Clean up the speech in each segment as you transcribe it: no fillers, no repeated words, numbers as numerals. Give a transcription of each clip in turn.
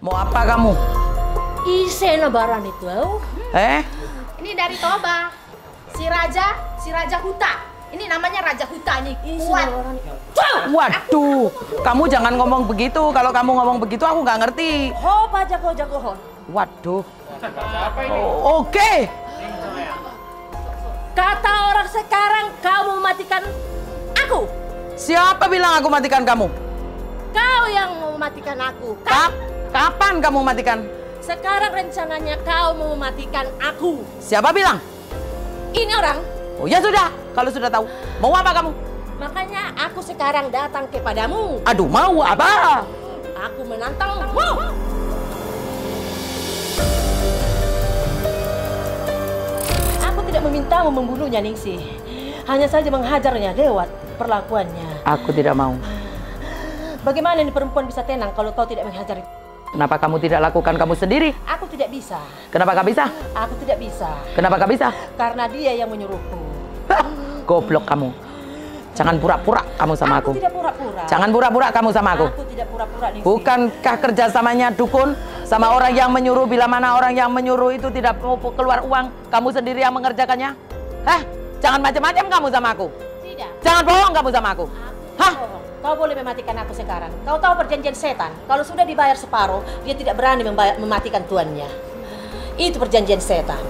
Mau apa kamu? Ise lebaran itu. Ini dari Toba. Si Raja Huta. Ini namanya Raja Huta nih. Kuat. Waduh, kamu jangan ngomong begitu. Kalau kamu ngomong begitu aku nggak ngerti. Ho, jago hon. Waduh. Oke. Kata orang sekarang kamu mematikan aku. Siapa bilang aku matikan kamu? Kau yang mematikan aku. Kapan kamu matikan? Sekarang rencananya kau mau mematikan aku. Siapa bilang? Ini orang. Oh ya sudah, kalau sudah tahu. Mau apa kamu? Makanya aku sekarang datang kepadamu. Aduh, mau apa? Aku menantangmu. Aku tidak memintamu membunuhnya, Ningsih. Hanya saja menghajarnya lewat perlakuannya. Aku tidak mau. Bagaimana ini perempuan bisa tenang kalau kau tidak menghajar? Kenapa kamu tidak lakukan kamu sendiri? Aku tidak bisa. Kenapa gak bisa? Aku tidak bisa. Kenapa gak bisa? Karena dia yang menyuruhku. Goblok kamu. Jangan pura-pura kamu sama aku. Aku tidak pura-pura. Jangan pura-pura kamu sama aku. Aku tidak pura-pura, Ningsih. Bukankah kerjasamanya dukun sama orang yang menyuruh, bila mana orang yang menyuruh itu tidak mau keluar uang, kamu sendiri yang mengerjakannya? Hah? Jangan macam-macam kamu sama aku. Tidak. Jangan bohong kamu sama aku. Hah? Kau boleh mematikan aku sekarang. Kau tahu perjanjian setan. Kalau sudah dibayar separuh, dia tidak berani mematikan tuannya. Itu perjanjian setan.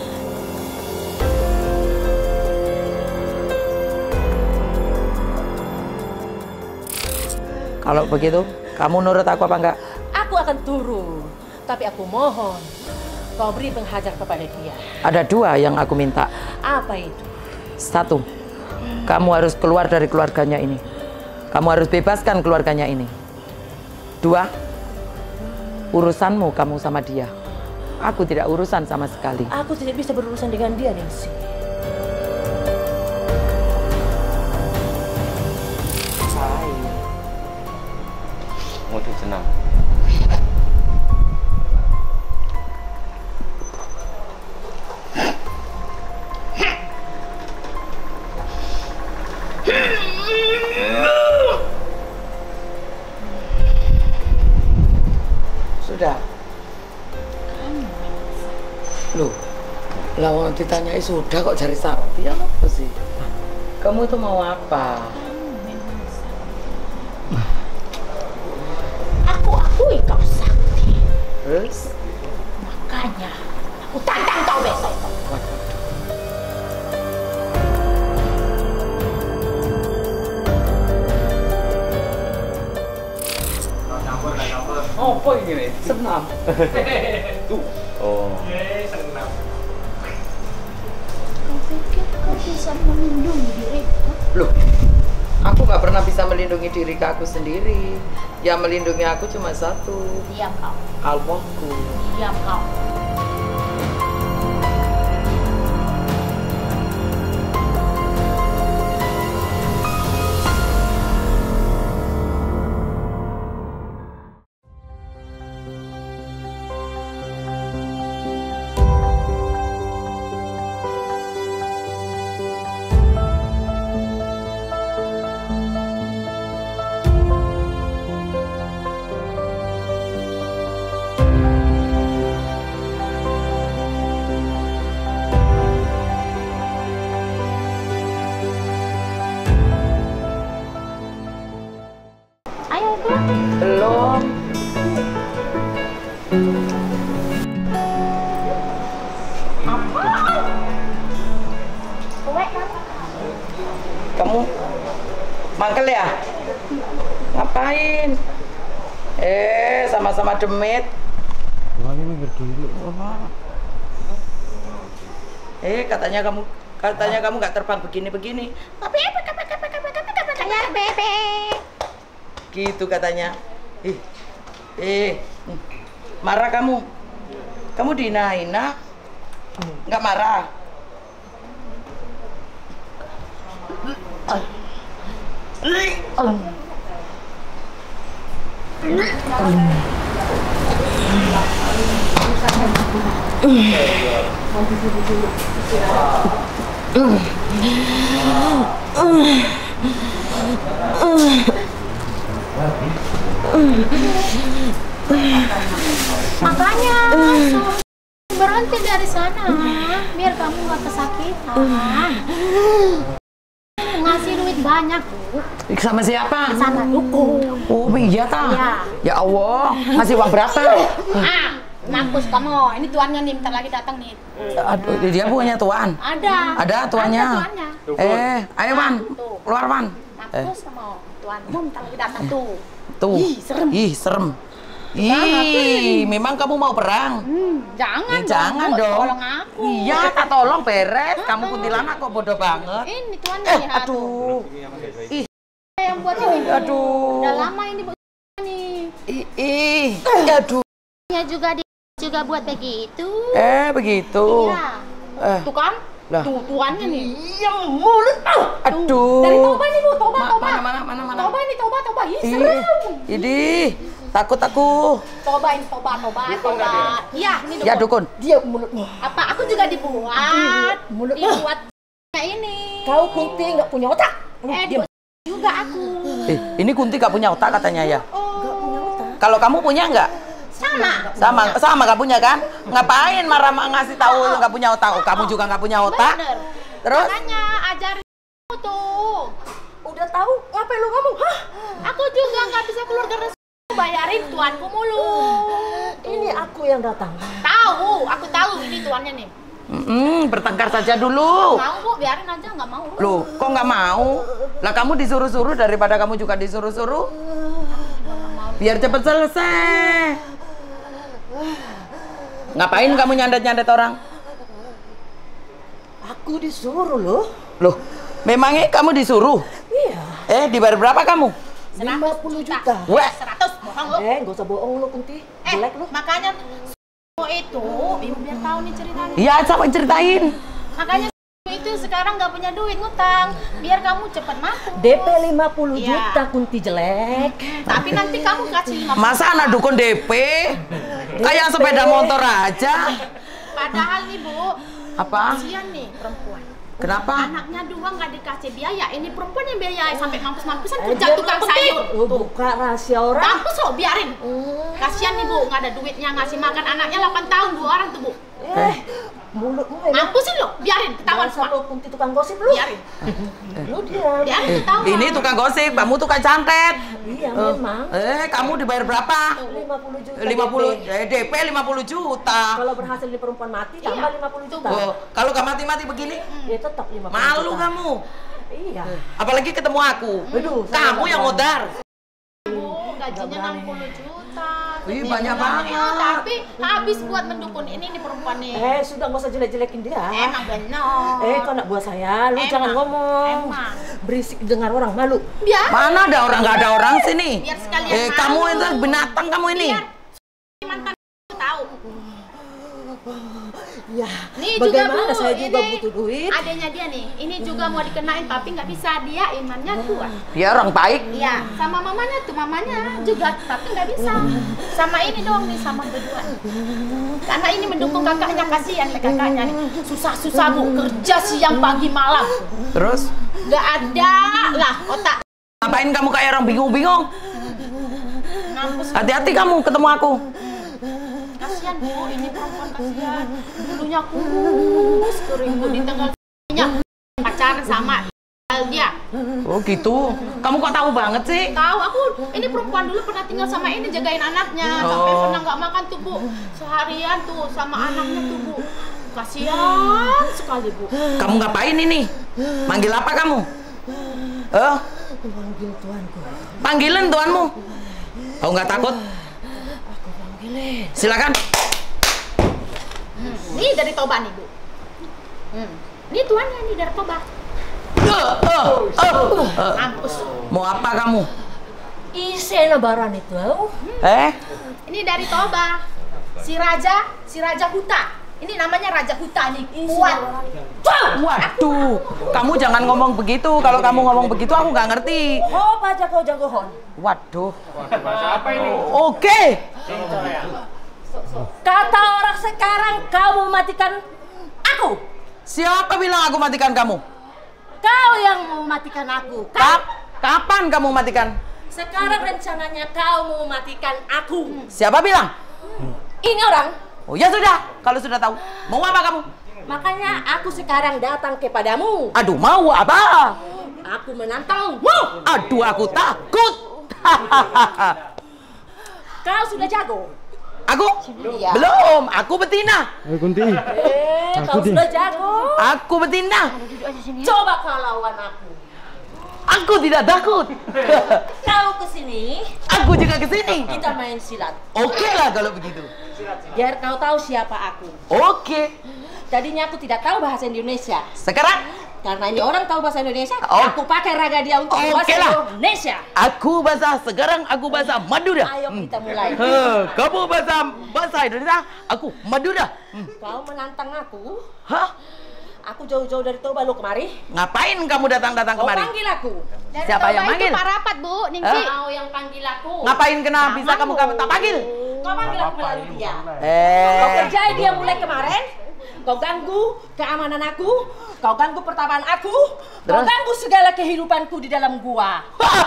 Kalau begitu, kamu nurut aku apa enggak? Aku akan turun. Tapi aku mohon, kau beri penghajar kepada dia. Ada dua yang aku minta. Apa itu? Satu, kamu harus keluar dari keluarganya ini. Kamu harus bebaskan keluarganya ini. Dua, urusanmu kamu sama dia. Aku tidak urusan sama sekali. Aku tidak bisa berurusan dengan dia, Ningsih. Mau senang. Sudah. Loh, lawan ditanyai sudah kok cari sapi apa sih? Kamu itu mau apa? Aku akui kau sakti. Terus? Makanya aku tantang kau besok. Oh, apa ini nih? Senam. Tuh. Oh. Senang. Kau pikir kau bisa melindungi dirimu? Loh, aku nggak pernah bisa melindungi diri aku sendiri. Yang melindungi aku cuma satu. Diam kau. Allahku. Diam kau. Belum. Kamu mangkel ya? Ngapain? Sama-sama demit. Katanya kamu nggak terbang begini-begini. Tapi kayak bebek. Gitu katanya. Marah kamu? Kamu dihina-hina? Nggak marah? Makanya berhenti dari sana, biar kamu nggak kesakitan. Ngasih duit banyak, Bu. Sama siapa? Sama dukun. Oh iya ta? Iya. Ya Allah, ngasih uang berapa? Mampus kamu. Ini tuannya nih, bentar lagi datang nih. Aduh, dia punya tuan. Ada. Ada tuannya. Ada tuannya. Ayo Wan, Tuh. keluar Wan. Mampus sama tuanmu, bentar lagi datang tuh. Tuh. Ih, serem. Ih, serem. Ih, memang kamu mau perang? Jangan, Jangan Bu. dong. Tolong aku. Iya, tak tolong beres. Kamu kuntilanak kok bodoh banget. Ini tuannya lihat tuh. Aduh. Ih, Yang buat ini. aduh. Udah lama ini Bu nih. Ih, aduh. Ya juga juga buat begitu. Begitu. Iya. Tuh kan? Lah. Tuh tuannya nih. Yang mulut. Aduh. Dari Toba nih Bu, Toba. Mana? Toba nih, Toba. Ih, Ih, serem. idih. Takut aku. Toba. Iya, ini dukun. Ya dukun. Dia mulutmu. Apa? Aku juga dibuat. Dibuat kayak ini. Kau Kunti nggak punya otak. Dibuat juga aku. Ini Kunti gak punya otak katanya ya. Nggak punya otak. Kalau kamu punya nggak? Sama gak punya kan? Ngapain marah ngasih tahu nggak punya otak? Oh, kamu juga nggak punya otak? Bener. Terus? Makanya ajarin aku tuh. Udah tahu ngapain lu ngomong? Hah? Aku juga nggak bisa keluar dari bayarin tuanku mulu. Ini aku yang datang. Aku tahu ini tuannya nih. Bertengkar saja dulu. Mau Bu, biarin aja, nggak mau. Loh, kok nggak mau? Lah kamu disuruh-suruh daripada kamu juga disuruh-suruh. Biar cepet selesai. Ngapain kamu nyandet-nyandet orang? Aku disuruh loh. Loh, memangnya kamu disuruh? Iya. Dibayar berapa kamu? 50 juta. Weh, 100, bohong lu. Nggak usah bohong lu Kunti. Jelek lu. Makanya itu, ibu biar tahu nih ceritanya. iya siapa yang ceritain? Makanya itu sekarang nggak punya duit ngutang, biar kamu cepat mampu. DP 50 Iya. juta Kunti jelek. Tapi nanti kamu kasih 50. Masa anak dukun DP? Kayak sepeda motor aja. Padahal nih Bu, Apa? kasihan nih perempuan. Kenapa? Anaknya dua nggak dikasih biaya, ini perempuan yang biaya sampai mampus-mampusan Dia kerja tukang Kunti. sayur. Lu buka rahasia orang. Mampus loh, biarin. Kasihan nih Bu, nggak ada duitnya ngasih makan anaknya 8 tahun 2 orang tuh Bu. Mulutmu memang. Mampusin loh, biarin ketahuan Masa semua. lu Kunti tukang gosip lu? Biarin, Lu diam. biarin ketahuan. Ini tukang gosip, kamu tukang santet. Iya memang. Kamu dibayar berapa? 50 juta. 50 DP. DP 50 juta. Kalau berhasil di perempuan mati tambah 50 juta. Oh, kalau gak mati-mati begini, Ya tetap 50 malu juta. kamu. Iya. Apalagi ketemu aku. Aduh, saya Kamu nggak yang berani. modar. Bu, gajinya 60 juta. Wih, banyak banget. Tapi habis buat mendukun ini nih perempuan nih. Sudah nggak usah jelek-jelekin dia. Emang bener. Kau nak buat saya, lu Emang. jangan ngomong. Emang. Berisik dengar orang malu. Biar Mana ada orang, nggak ada orang sini. Biar sekalian Kamu malu. itu binatang kamu ini. Biar mantan tahu. Ya, Nih juga bagaimana Bu, saya juga ini butuh duit. adanya dia nih. Ini juga mau dikenain tapi nggak bisa, dia imannya kuat. Dia orang baik. Iya, sama mamanya tuh, mamanya juga tapi nggak bisa. Sama ini dong nih, sama berdua. Karena ini mendukung kakaknya, kasihan nih kakaknya nih. Susah-susah Bu, kerja siang pagi malam. Terus Nggak ada lah otak. ngapain kamu kayak orang bingung-bingung? Ngampus. Hati-hati kamu ketemu aku. Kasihan Bu, ini perempuan kasihan. Dulunya kurus kering Bu, di tengah pacaran sama dia. Oh gitu. Kamu kok tahu banget sih? Tahu aku, ini perempuan dulu pernah tinggal sama ini jagain anaknya. Sampai pernah nggak makan tuh Bu, seharian tuh sama anaknya tuh Bu. Kasihan sekali Bu. Kamu ngapain ini? Manggil apa kamu? Panggil tuanku. Panggilin tuanmu. Kau nggak takut? Aku panggilin. Silakan. Ini dari Toba nih Bu. Ini tuannya nih dari Toba. Mampus. Mau apa kamu? Isi lebaran itu. Ini dari Toba. Si Raja Huta. Ini namanya Raja Huta nih. Kuat. Waduh, kamu jangan ngomong begitu. Kalau kamu ngomong begitu aku nggak ngerti. Oh, Pak Jago Jagohon. Waduh. Apa ini? Oke. Kata orang sekarang kamu matikan aku. Siapa bilang aku matikan kamu? Kau yang mau matikan aku. Kapan kamu matikan? Sekarang rencananya kau mau matikan aku. Siapa bilang? Ini orang. Oh ya sudah, kalau sudah tahu. Mau apa kamu? Makanya aku sekarang datang kepadamu. Aduh, mau apa? Aku menantangmu. Aduh, aku takut. Kau sudah jago. Aku? Iya. Belum, aku betina. Kunti. Kau sudah jago. Aku betina. Coba kau lawan aku. Aku tidak takut. Kau kesini, Aku juga ke sini. kita main silat. Oke lah kalau begitu. Biar kau tahu siapa aku. Oke. Tadinya aku tidak tahu bahasa Indonesia. Sekarang Karena ini orang tahu bahasa Indonesia, Oh. aku pakai raga dia untuk Oke bahasa lah. Indonesia. sekarang aku bahasa Madura. Ayo kita mulai. Kamu bahasa Indonesia, aku Madura. Kau menantang aku. Hah? Aku jauh-jauh dari Toba lo kemari. Ngapain kamu datang Kau kemari? panggil aku. Dari Siapa yang Toba manggil? itu Pak Rapat, Bu, Ningsi. Kau yang panggil aku. Ngapain kenapa bisa kamu tak panggil? Kau panggil aku melalui dia. Kau kerjai dia mulai kemarin. Kau ganggu keamanan aku. Kau ganggu pertamaan aku. Kau Terus? ganggu segala kehidupanku di dalam gua.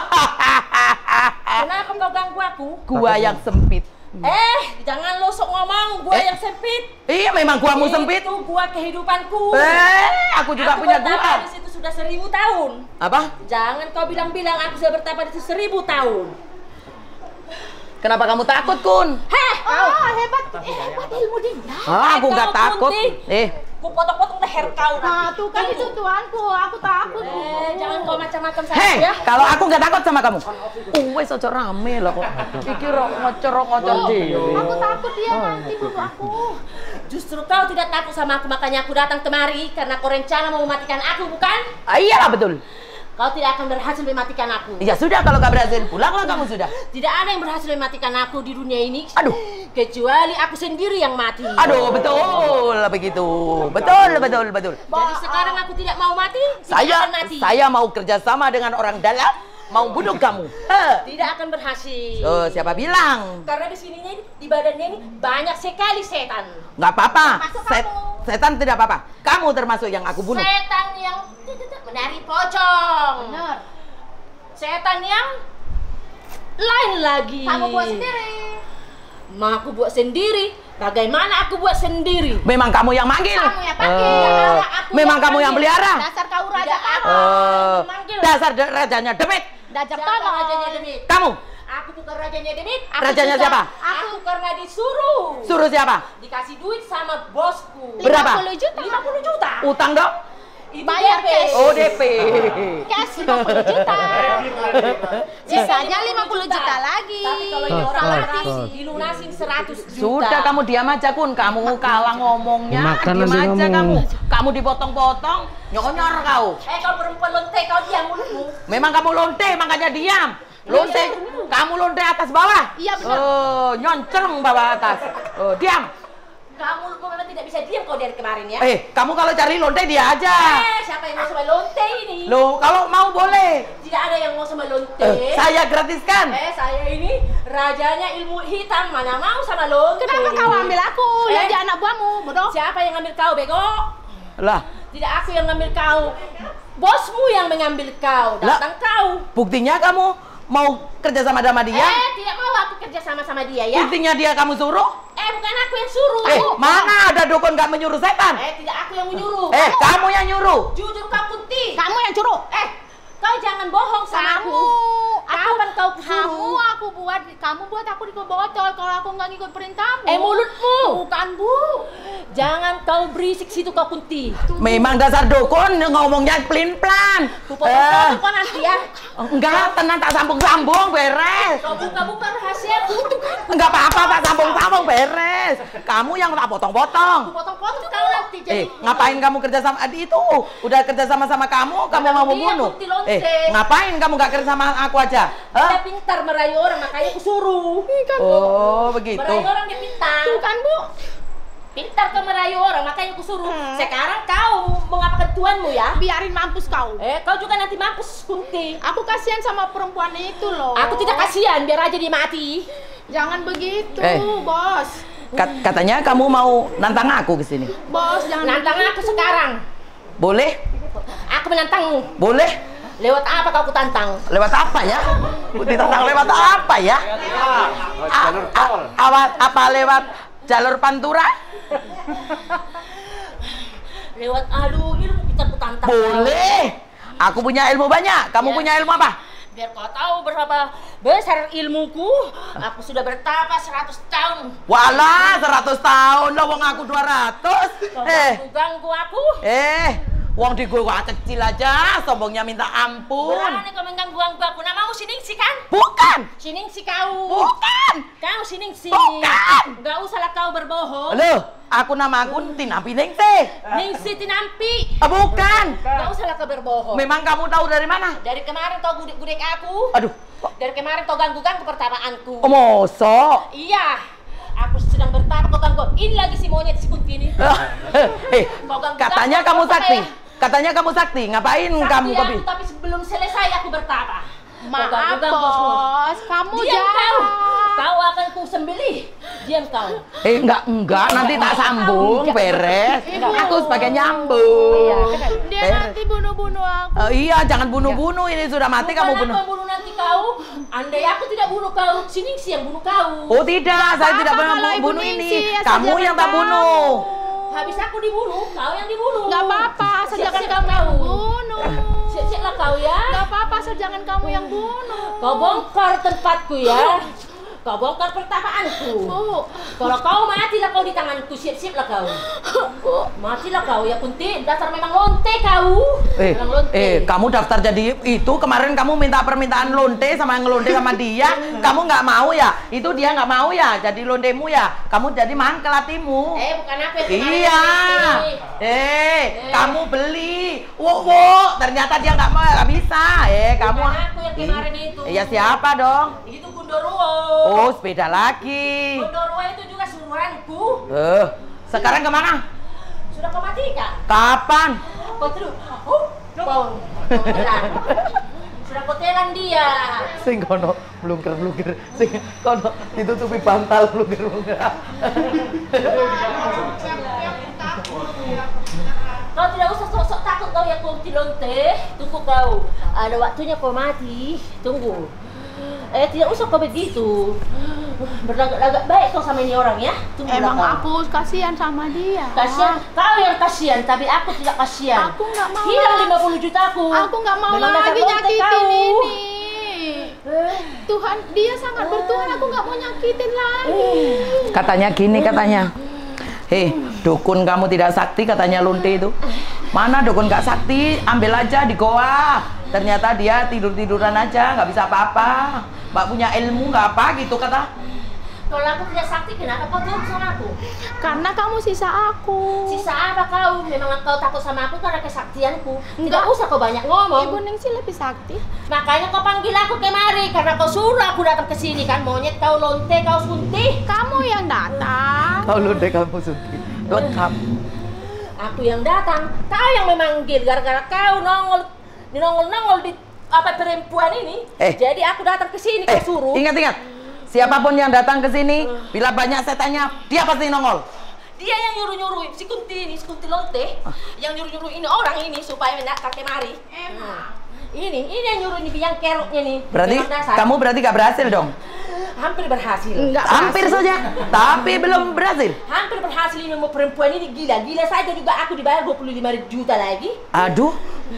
Kenapa kau ganggu aku? Gua yang sempit. Jangan lo sok ngomong. Gua yang sempit. Iya, memang guamu sempit. Itu gua kehidupanku. Aku juga punya bertapa gua. di situ sudah 1000 tahun. Apa? Jangan kau bilang-bilang aku sudah bertapa di situ 1000 tahun. Kenapa kamu takut, Kun? Hebat ilmu dia. Aku nggak Kau, takut. Kunti. Ku potong-potong leher kau Nah, nanti. tuh kan itu tuanku, aku takut. Jangan kau macam-macam sama Hei, ya. kalau aku nggak takut sama kamu. Wes ojo rame lah kok. Iki ngocor dhewe. Aku takut dia nanti bunuh aku. Justru kau tidak takut sama aku, makanya aku datang kemari karena kau rencana mau mematikan aku, bukan? Iyalah betul. Kau tidak akan berhasil mematikan aku. Ya sudah kalau nggak berhasil, pulanglah kamu sudah. Tidak ada yang berhasil mematikan aku di dunia ini. Aduh. Kecuali aku sendiri yang mati. Aduh, betul begitu. Betul. Jadi sekarang aku tidak mau mati. Tidak akan mati. Saya mau kerjasama dengan orang dalam, mau bunuh kamu. Tidak akan berhasil. Siapa bilang? Karena di sininya ini, di badannya ini banyak sekali setan. Nggak apa-apa. Termasuk kamu. Setan tidak apa-apa. Kamu termasuk yang aku bunuh. Setan yang menari pocong. Bener. Setan yang lain lagi. Kamu buat sendiri. Aku buat sendiri. Bagaimana aku buat sendiri? Memang kamu yang manggil. Kamu yang panggil. Aku Memang yang kamu yang panggil. pelihara. Dasar kau raja Tidak kamu. aku manggil. Dasar rajanya demit. Dasar Siapa tolong. rajanya Demit? Kamu. Aku bukan rajanya Demit. Rajanya siapa? Aku karena disuruh. Suruh siapa? Dikasih duit sama bosku. Berapa? 50 juta. 50 juta. Utang dong? Itu Bayar DP. cash. Oh, DP. Cash 50 juta. Sisanya 50 juta lagi. Tapi kalau ini orang mati, dilunasin 100 juta. Sudah kamu diam aja, Kun. Kamu kalah ngomongnya. Makan Diam nanti aja kamu. kamu. Kamu dipotong-potong, nyonyor kau. Kau perempuan lonte, kau diam mulutmu. Memang kamu lonte, makanya diam. Lonte, kamu lonte atas bawah. Iya, benar. Nyoncreng bawah atas. Diam. Kamu memang tidak bisa diam kau dari kemarin ya. Kamu kalau cari lonte dia aja. Siapa yang mau sama lonte ini? Loh, kalau mau boleh. Tidak ada yang mau sama lonte. Saya gratiskan. Saya ini rajanya ilmu hitam, mana mau sama lonte. Kenapa kau ambil aku? Yang dia anak buahmu, bodoh. Siapa yang ngambil kau, bego? Lah, Tidak aku yang ngambil kau. Bosmu yang mengambil kau, datang kau. buktinya kamu mau kerja sama dia? Tidak mau aku kerja sama dia ya. Buktinya dia kamu suruh? Bukan aku yang suruh. Mana ada dukun nggak menyuruh setan? Tidak aku yang menyuruh. Kamu yang nyuruh. Jujur kau Kunti. Kamu yang suruh. Kau jangan bohong sama aku. Kapan kau suruh? Kamu buat aku dikebocol kalau aku nggak ngikut perintahmu. Mulutmu. Bukan, Bu. Jangan kau berisik situ kau Kunti. Memang dasar dukun ngomongnya pelin-pelan. Potong kau nanti ya. Enggak, tenang tak sambung-sambung beres. Kau buka-buka rahasiaku. Enggak apa-apa tak sambung-sambung beres. Kamu yang tak potong-potong. Potong-potong kau nanti jadi. Ngapain kamu kerja sama itu? Udah kerja sama kamu mau membunuh. Ngapain kamu nggak kerja sama aku aja? Dia pintar merayu orang, makanya aku suruh. Oh, begitu. Merayu orang dia pintar. Bukan, Bu. Pintar kau merayu orang, makanya aku suruh. Sekarang kau mengapakan tuanmu ya? Biarin mampus kau. Kau juga nanti mampus, Kunti. Aku kasihan sama perempuan itu loh. Aku tidak kasihan, biar aja dia mati. Jangan begitu, Bos. Katanya kamu mau nantang aku ke sini. Bos, jangan Nantang aku sekarang. Boleh? Aku menantangmu. Boleh? Lewat apa kau kutantang? Lewat apa ya? Ditantang lewat apa ya? Apa lewat jalur pantura? Lewat adu ilmu kita kutantang. Boleh. Aku punya ilmu banyak. Kamu punya ilmu apa? Biar kau tahu berapa besar ilmuku. Aku sudah bertapa 100 tahun. Walah, 100 tahun loh, wong aku 200. Kau ganggu aku. Wong di gua kecil aja, sombongnya minta ampun. Berani kau mengganggu aku. Namamu Siningsi kan? Bukan. Siningsi kau. Bukan. Kau Siningsi. Bukan. Gak usahlah kau berbohong. Halo, aku namaku Tinampi Ningsi. Ningsi Tinampi. Bukan. Gak usahlah kau berbohong. Memang kamu tahu dari mana? Dari kemarin kau gudek-gudek aku. Aduh. Dari kemarin kau ganggu-ganggu pertapaanku. Mosok. Iya. Aku sedang bertapa kau ganggu. Ini lagi si monyet si kunti ini. Katanya kamu sakti. Katanya kamu sakti. Ngapain kamu kopi? Tapi sebelum selesai aku bertapa. Maaf bos, kamu diam jangan. Kau akan ku sembelih. Diam kau. Enggak, nanti tak sambung, beres. Aku sebagai nyambung. Dia nanti bunuh-bunuh aku. Iya, jangan bunuh-bunuh, ini sudah mati. Bukan kamu bunuh. aku bunuh nanti kau. Andai aku tidak bunuh kau, Siningsi yang bunuh kau. Oh tidak, saya tidak pernah kalau Ibu bunuh Ningsi, ini. asal Kamu jangan yang tak kamu. bunuh. Habis aku dibunuh, kau yang dibunuh. Gak apa-apa, asal jangan kamu yang bunuh. Siap-siaplah kau ya. Gak apa-apa, asal jangan kamu yang bunuh. Kau bongkar tempatku ya. Kau bongkar pertapaanku. Kalau kau matilah kau di tanganku, siap-siaplah kau. Matilah kau ya Kunti, dasar memang lonte kau. Memang lonte. Kamu daftar jadi itu kemarin kamu minta permintaan lonte sama yang ngelonte sama dia, kamu nggak mau ya? Itu dia nggak mau ya? Jadi lontemu ya? Kamu jadi mangkel hatimu. Bukan aku yang kemarin Iya. lonte. Kamu beli. Ternyata dia nggak mau, nggak bisa. Kamu. Bukan aku yang kemarin itu. Iya siapa dong? Itu Gundorwo. Oh, sepeda lagi. Gundorwo itu juga suruhanku. Sekarang kemana? Sudah kau matikan? Kapan? Kau terus. Kau telan. Sudah kau telan dia. Sing kono blungker, sing kono ditutupi bantal blungker. Kau tidak usah sok-sok takut kau ya Kunti lonte. Tunggu kau. Ada waktunya kau mati. Tunggu. Tidak usah kau begitu. Berlagak-lagak baik kau sama ini orang ya. Tunggu Emang kau. aku kasihan sama dia. Kasihan, kau yang kasihan, tapi aku tidak kasihan. Aku nggak mau. Hilang 50 jutaku. Aku nggak mau Memang dasar lagi lonte nyakitin kau. ini. Tuhan, dia sangat bertuhan. Aku nggak mau nyakitin lagi. Katanya gini katanya. Dukun kamu tidak sakti katanya lonte itu. Mana dukun nggak sakti? Ambil aja di goa. Ternyata dia tidur-tiduran aja, nggak bisa apa-apa. Mbak punya ilmu nggak apa gitu kata. Kalau aku tidak sakti, kenapa kau turun sama aku? Karena kamu sisa aku. Sisa apa kau? Memang kau takut sama aku karena kesaktianku. Tidak usah kau banyak ngomong. Ibu Ningsi lebih sakti. Makanya kau panggil aku kemari karena kau suruh aku datang ke sini kan, monyet kau lonte kau sunti. Kamu yang datang. Kau lonte kamu sunti. Kamu. Aku yang datang, kau yang memanggil gara-gara kau nongol di apa perempuan ini. Jadi aku datang ke sini kau suruh. Ingat. Siapapun yang datang ke sini, bila banyak setannya, dia pasti nongol. Dia yang nyuruh-nyuruh si Kunti lonte, yang nyuruh-nyuruh ini orang ini supaya mendatang kemari. Ini yang nyuruh ini biang keroknya nih. Berarti kamu gak berhasil dong? Hampir berhasil. Hampir saja, tapi belum berhasil. Hampir berhasil ini mau perempuan ini gila saja juga aku dibayar 25 juta lagi. Aduh.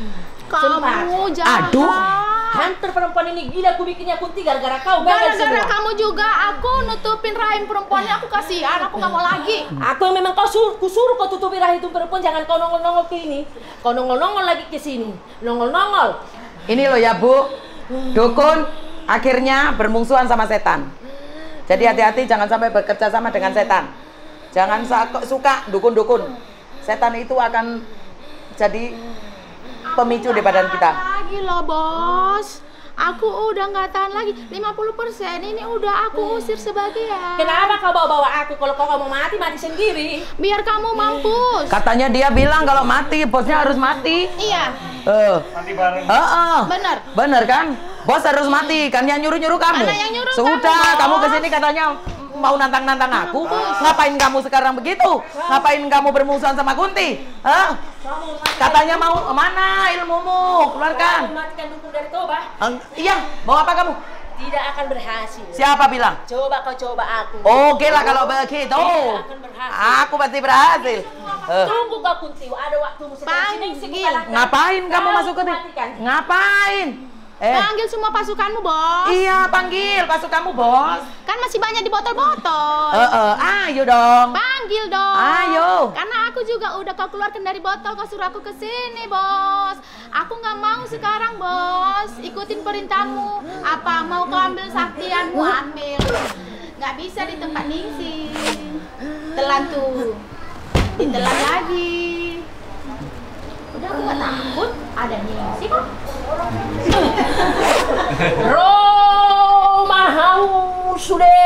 Kamu jangan. Aduh. Hampir perempuan ini gila aku bikinnya Kunti gara-gara kau gagal semua. Gara-gara kamu juga aku nutupin rahim perempuannya, aku kasihan, aku nggak mau lagi. Aku memang kusuruh kau tutupi rahim itu perempuan, jangan kau nongol-nongol ke ini. Kau nongol-nongol lagi ke sini. Nongol-nongol. Ini loh ya Bu, dukun akhirnya bermungsuhan sama setan. Jadi hati-hati jangan sampai bekerja sama dengan setan. Jangan suka dukun-dukun. Setan itu akan jadi pemicu di badan kita. Lagi loh bos, aku udah nggak tahan lagi. 50% ini udah aku usir sebagian. Kenapa kau bawa-bawa aku? Kalau kau mau mati sendiri. Biar kamu mampus. Katanya dia bilang kalau mati bosnya harus mati. Iya. Mati bareng. Bener. Bener kan? Bos harus mati kan yang nyuruh-nyuruh kamu. Mana yang nyuruh Sudah kamu, kamu kesini katanya mau nantang-nantang aku. Ngapain kamu sekarang begitu? Ngapain kamu bermusuhan sama Kunti? Katanya mau mana ilmumu? Keluarkan. Kamu matikan dukun dari Toba. Iya, mau apa kamu? Tidak akan berhasil. Siapa bilang? Coba kau coba aku. Oke lah kalau begitu. Tidak akan berhasil. Aku pasti berhasil. Tunggu kau Kunti, ada waktumu sedang sini. Ngapain kamu masuk ke sini? Ngapain? Panggil semua pasukanmu, Bos. Iya, panggil pasukanmu, Bos. Kan masih banyak di botol-botol. Ayo dong. Panggil dong. Ayo. Karena aku juga udah kau keluarkan dari botol, kau suruh aku ke sini, Bos. Aku nggak mau sekarang, Bos. Ikutin perintahmu. Apa mau kau ambil saktianmu, ambil. Nggak bisa di tempat Ningsih. Telan tuh. Ditelan lagi. Udah aku nggak takut. Ada Ningsih kok. Romahau sudah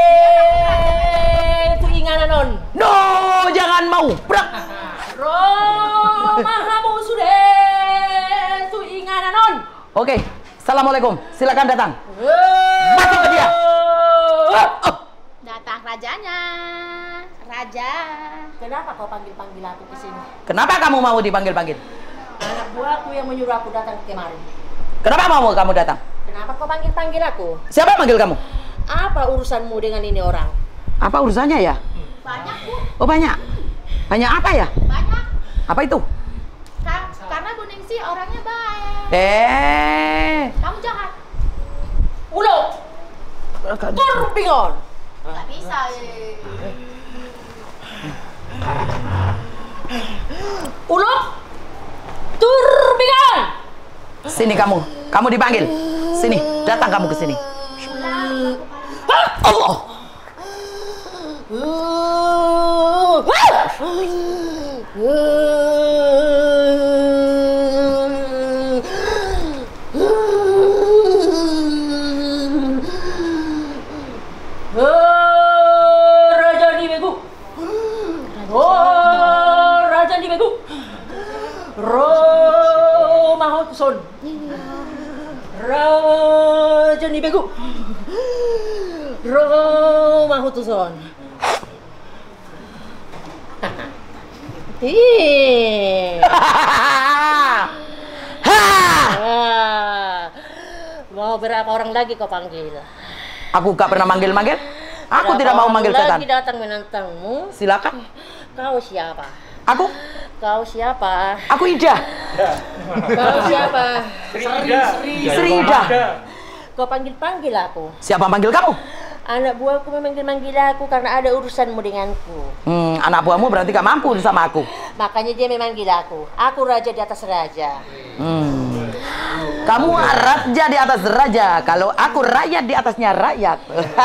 itu ingananon. No, jangan mau. Brak. Romahau sudah itu ingananon. Oke, assalamualaikum. Silakan datang. Masuk ke dia. Datang rajanya. Raja. Kenapa kau panggil-panggil aku ke sini? Kenapa kamu mau dipanggil-panggil? Anak buahku yang menyuruh aku datang kemari. Kenapa mau kamu datang? Kenapa kau panggil-panggil aku? Siapa yang manggil kamu? Apa urusanmu dengan ini orang? Apa urusannya ya? Banyak, Bu. Oh banyak. Banyak apa ya? Banyak. Apa itu? Karena Bu Ningsih orangnya baik. Kamu jahat. Ulo! Turbingon! Nggak bisa. Ulo! Turbingon! Sini kamu. Kamu dipanggil. Sini, datang kamu ke sini. Allah. Raja di Begu. Oh, Raja di Begu. Romahotson. Raja di Begu. Romahotson. Mau berapa orang lagi kau panggil? Aku gak pernah manggil-manggil. Aku tidak mau manggil setan. Lagi datang menantangmu. Silakan. Kau siapa? Aku? Kau siapa? Aku Ida. Kau siapa? Sri Ida. Kau panggil-panggil aku. Siapa manggil kamu? Anak buahku memanggil-manggil aku karena ada urusanmu denganku. Anak buahmu berarti gak mampu sama aku. Makanya dia memanggil aku. Aku raja di atas raja. Kamu raja di atas raja. Kalau aku rakyat di atasnya rakyat.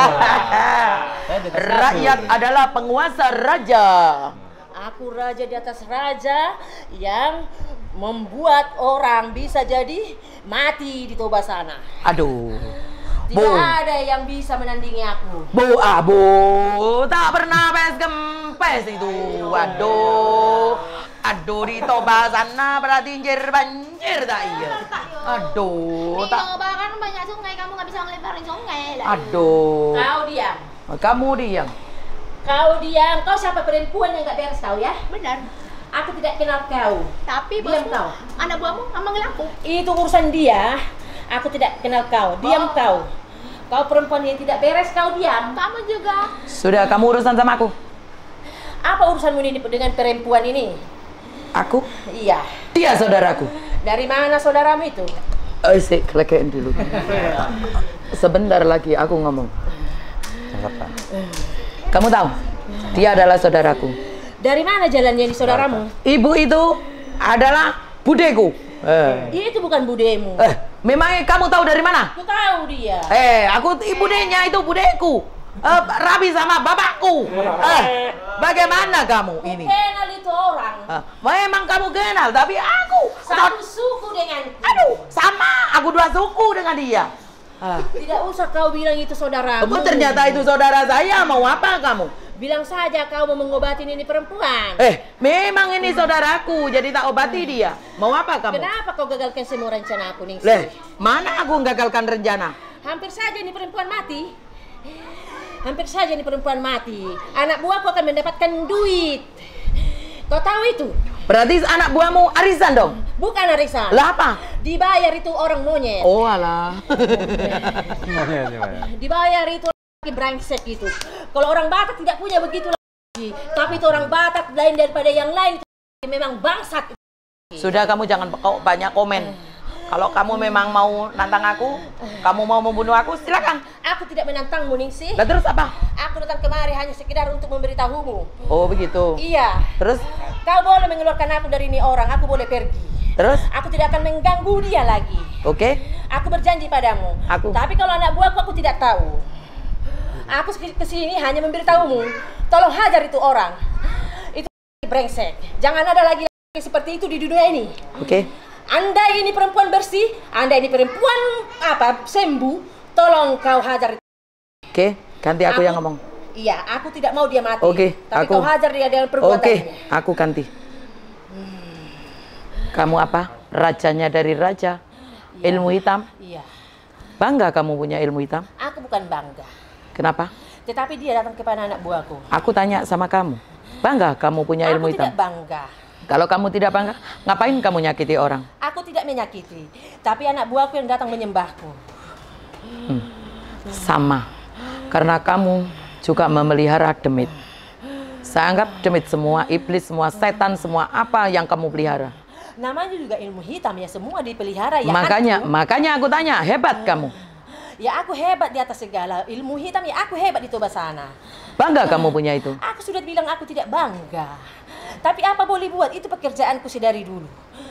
Rakyat adalah penguasa raja. Aku raja di atas raja yang membuat orang bisa jadi mati di toba sana. Aduh. Tidak ada yang bisa menandingi aku. Bu, tak pernah pes gempes itu. Aduh di toba sana berarti banjir tak iya. Aduh, Di Toba kan banyak sungai, kamu nggak bisa ngelebarin sungai lah. Aduh. Kau diam. Kamu diam. Kau diam. Kau siapa perempuan yang nggak beres kau ya? Benar. Aku tidak kenal kau. Tapi Diam bosmu, kau. anak buahmu nggak manggil aku. Itu urusan dia. Aku tidak kenal kau. Diam kau. Kau perempuan yang tidak beres, kau diam. Kamu juga. Sudah, kamu urusan sama aku. Apa urusanmu ini dengan perempuan ini? Aku? Iya. Dia saudaraku. Dari mana saudaramu itu? Sik, kelekein dulu. Sebentar lagi aku ngomong. Kamu tahu? Dia adalah saudaraku. Dari mana jalannya di saudaramu? Ibu itu adalah budeku. Itu bukan budemu. Memangnya kamu tahu dari mana? Aku tahu dia. Aku budenya itu budeku. Rabi sama bapakku. Bagaimana kamu ini? Kenal itu orang. Memang kamu kenal, tapi aku Satu suku denganku. aduh, sama. Aku dua suku dengan dia. Tidak usah kau bilang itu saudaramu. Ternyata itu saudara saya. Mau apa kamu? Bilang saja kau mau mengobati ini perempuan. Memang ini saudaraku, jadi tak obati dia. Mau apa kamu? Kenapa kau gagalkan semua rencana aku, Ningsih? Mana aku gagalkan rencana? Hampir saja ini perempuan mati. Hampir saja ini perempuan mati. Anak buahku akan mendapatkan duit. Kau tahu itu? Berarti anak buahmu arisan dong? Bukan arisan. Lah apa? Dibayar itu orang monyet. Oh alah. Dibayar itu lagi brengsek gitu. Kalau orang Batak tidak punya begitu lagi. Tapi itu orang Batak lain daripada yang lain. Memang bangsat. Sudah, kamu jangan banyak komen. Kalau kamu memang mau nantang aku, kamu mau membunuh aku, silakan. Aku tidak menantangmu, Ningsih. Lah terus apa? Aku datang kemari hanya sekedar untuk memberitahumu. Oh begitu. Iya. Terus? Kau boleh mengeluarkan aku dari ini orang, aku boleh pergi. Terus? Aku tidak akan mengganggu dia lagi. Oke. Aku berjanji padamu. Tapi kalau anak buahku aku tidak tahu. Aku kesini hanya memberitahumu. Tolong hajar itu orang. Itu brengsek. Jangan ada lagi seperti itu di dunia ini. Oke. Anda ini perempuan bersih, Anda ini perempuan sembuh, tolong kau hajar. Oke, ganti aku yang ngomong. Iya, aku tidak mau dia mati. Oke, tapi kau hajar dia dengan perbuatannya. Oke, aku ganti. Kamu apa? Rajanya dari raja. Iya. Ilmu hitam. Iya. Bangga kamu punya ilmu hitam? Aku bukan bangga. Kenapa? Tetapi dia datang kepada anak buahku. Aku tanya sama kamu. Bangga kamu punya ilmu hitam? Aku tidak bangga. Kalau kamu tidak bangga, ngapain kamu nyakiti orang? Aku tidak menyakiti, tapi anak buahku yang datang menyembahku. Sama, karena kamu juga memelihara demit. Saya anggap demit semua, iblis semua, setan semua, apa yang kamu pelihara. Namanya juga ilmu hitam ya, semua dipelihara ya. Makanya aku tanya, hebat kamu. Ya aku hebat di atas segala, ilmu hitam ya aku hebat di toba sana. Bangga kamu punya itu? Aku sudah bilang aku tidak bangga. Tapi apa boleh buat, itu pekerjaanku dari dulu.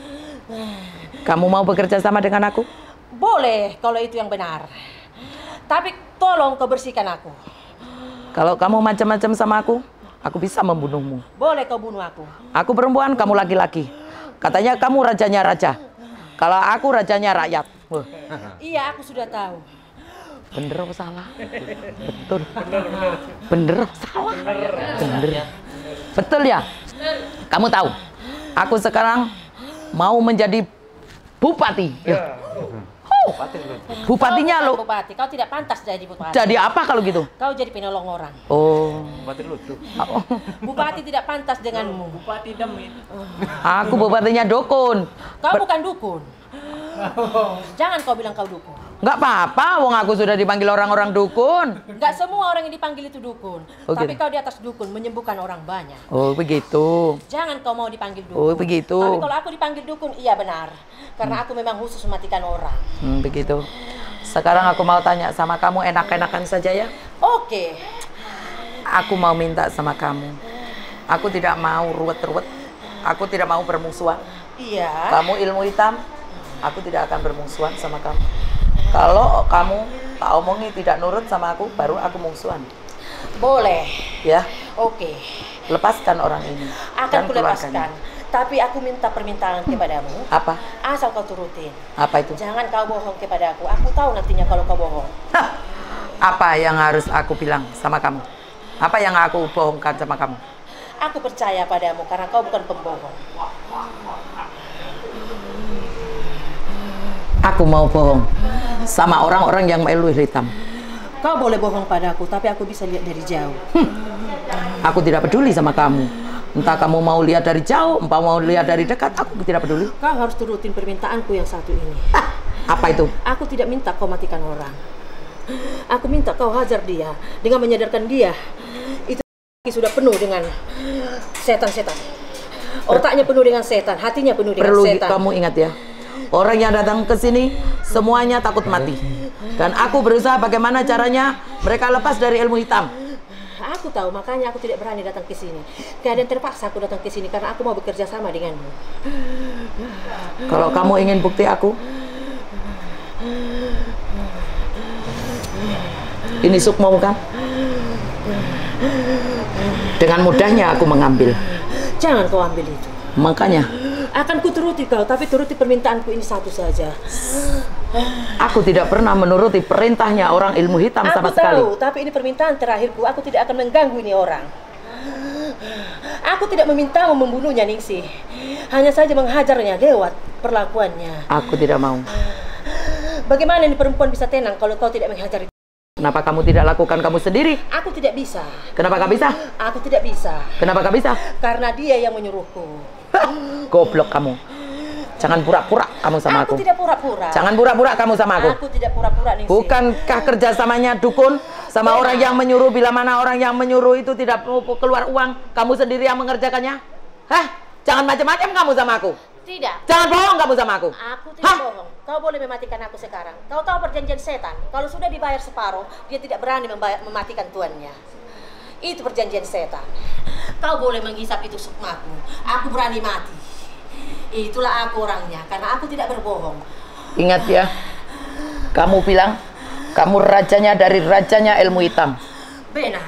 Kamu mau bekerja sama dengan aku? Boleh, kalau itu yang benar. Tapi tolong kau bersihkan aku. Kalau kamu macam-macam sama aku bisa membunuhmu. Boleh kau bunuh aku. Aku perempuan, kamu laki-laki. Katanya kamu rajanya raja. Kalau aku rajanya rakyat. Iya, aku sudah tahu. Bener apa salah? Betul. Bener apa salah? Bener. Betul ya? Kamu tahu, aku sekarang mau menjadi bupati. Ya. Bupatinya lo. Bupati, kau tidak pantas jadi bupati. Jadi apa kalau gitu? Kau jadi penolong orang. Oh. Bupati tidak pantas denganmu. Bupati demit. Aku bupatinya dukun. Kau bukan dukun. Jangan kau bilang kau dukun. Nggak apa-apa, wong aku sudah dipanggil orang-orang dukun. Nggak semua orang yang dipanggil itu dukun. Oh, tapi gitu. kau di atas dukun, menyembuhkan orang banyak. Oh begitu. Jangan kau mau dipanggil dukun. Oh begitu. Tapi kalau aku dipanggil dukun, iya benar. Karena aku memang khusus mematikan orang. Begitu. Sekarang aku mau tanya sama kamu, enak-enakan saja ya? Oke. Aku mau minta sama kamu. Aku tidak mau ruwet-ruwet. Aku tidak mau bermusuhan. Iya. Kamu ilmu hitam, aku tidak akan bermusuhan sama kamu. Kalau kamu tak omongi tidak nurut sama aku, baru aku musuhan. Boleh. Ya. Oke. Lepaskan orang ini. Akan kulepaskan. Tapi aku minta permintaan kepadamu. Apa? Asal kau turutin. Apa itu? Jangan kau bohong kepada aku. Aku tahu nantinya kalau kau bohong. Hah. Apa yang harus aku bilang sama kamu? Apa yang aku bohongkan sama kamu? Aku percaya padamu karena kau bukan pembohong. Aku mau bohong sama orang-orang yang ilmu hitam. Kau boleh bohong padaku, tapi aku bisa lihat dari jauh. Aku tidak peduli sama kamu. Entah kamu mau lihat dari jauh, entah mau lihat dari dekat, aku tidak peduli. Kau harus turutin permintaanku yang satu ini. Apa itu? Aku tidak minta kau matikan orang. Aku minta kau hajar dia dengan menyadarkan dia. Itu sudah penuh dengan setan-setan. Otaknya penuh dengan setan, hatinya penuh dengan setan. Perlu kamu ingat ya. Orang yang datang ke sini semuanya takut mati. Dan aku berusaha bagaimana caranya mereka lepas dari ilmu hitam. Aku tahu, makanya aku tidak berani datang ke sini. Keadaan terpaksa aku datang ke sini karena aku mau bekerja sama denganmu. Kalau kamu ingin bukti aku, ini sukmo kan? Dengan mudahnya aku mengambil. Jangan kau ambil itu. Makanya akan kuturuti kau, tapi turuti permintaanku ini satu saja. Aku tidak pernah menuruti perintahnya orang ilmu hitam sama sekali. Aku tahu, tapi ini permintaan terakhirku. Aku tidak akan mengganggu ini orang. Aku tidak memintamu membunuhnya, Ningsih. Hanya saja menghajarnya lewat perlakuannya. Aku tidak mau. Bagaimana ini perempuan bisa tenang kalau kau tidak menghajar? Kenapa kamu tidak lakukan kamu sendiri? Aku tidak bisa. Kenapa gak bisa? Aku tidak bisa. Kenapa gak bisa? Karena dia yang menyuruhku. Goblok kamu. Jangan pura-pura kamu sama aku. Aku tidak pura-pura. Jangan pura-pura kamu sama aku. Aku tidak pura-pura nih. Bukankah kerjasamanya dukun sama orang yang menyuruh, bila mana orang yang menyuruh itu tidak mau keluar uang, kamu sendiri yang mengerjakannya? Hah? Jangan macam-macam kamu sama aku. Tidak. Jangan bohong kamu sama aku. Aku tidak bohong. Kau boleh mematikan aku sekarang. Kau tahu perjanjian setan. Kalau sudah dibayar separuh, dia tidak berani mematikan tuannya. Itu perjanjian setan. Kau boleh menghisap itu sukmaku. Aku berani mati. Itulah aku orangnya, karena aku tidak berbohong. Ingat ya, kamu bilang kamu rajanya dari rajanya ilmu hitam. Benar.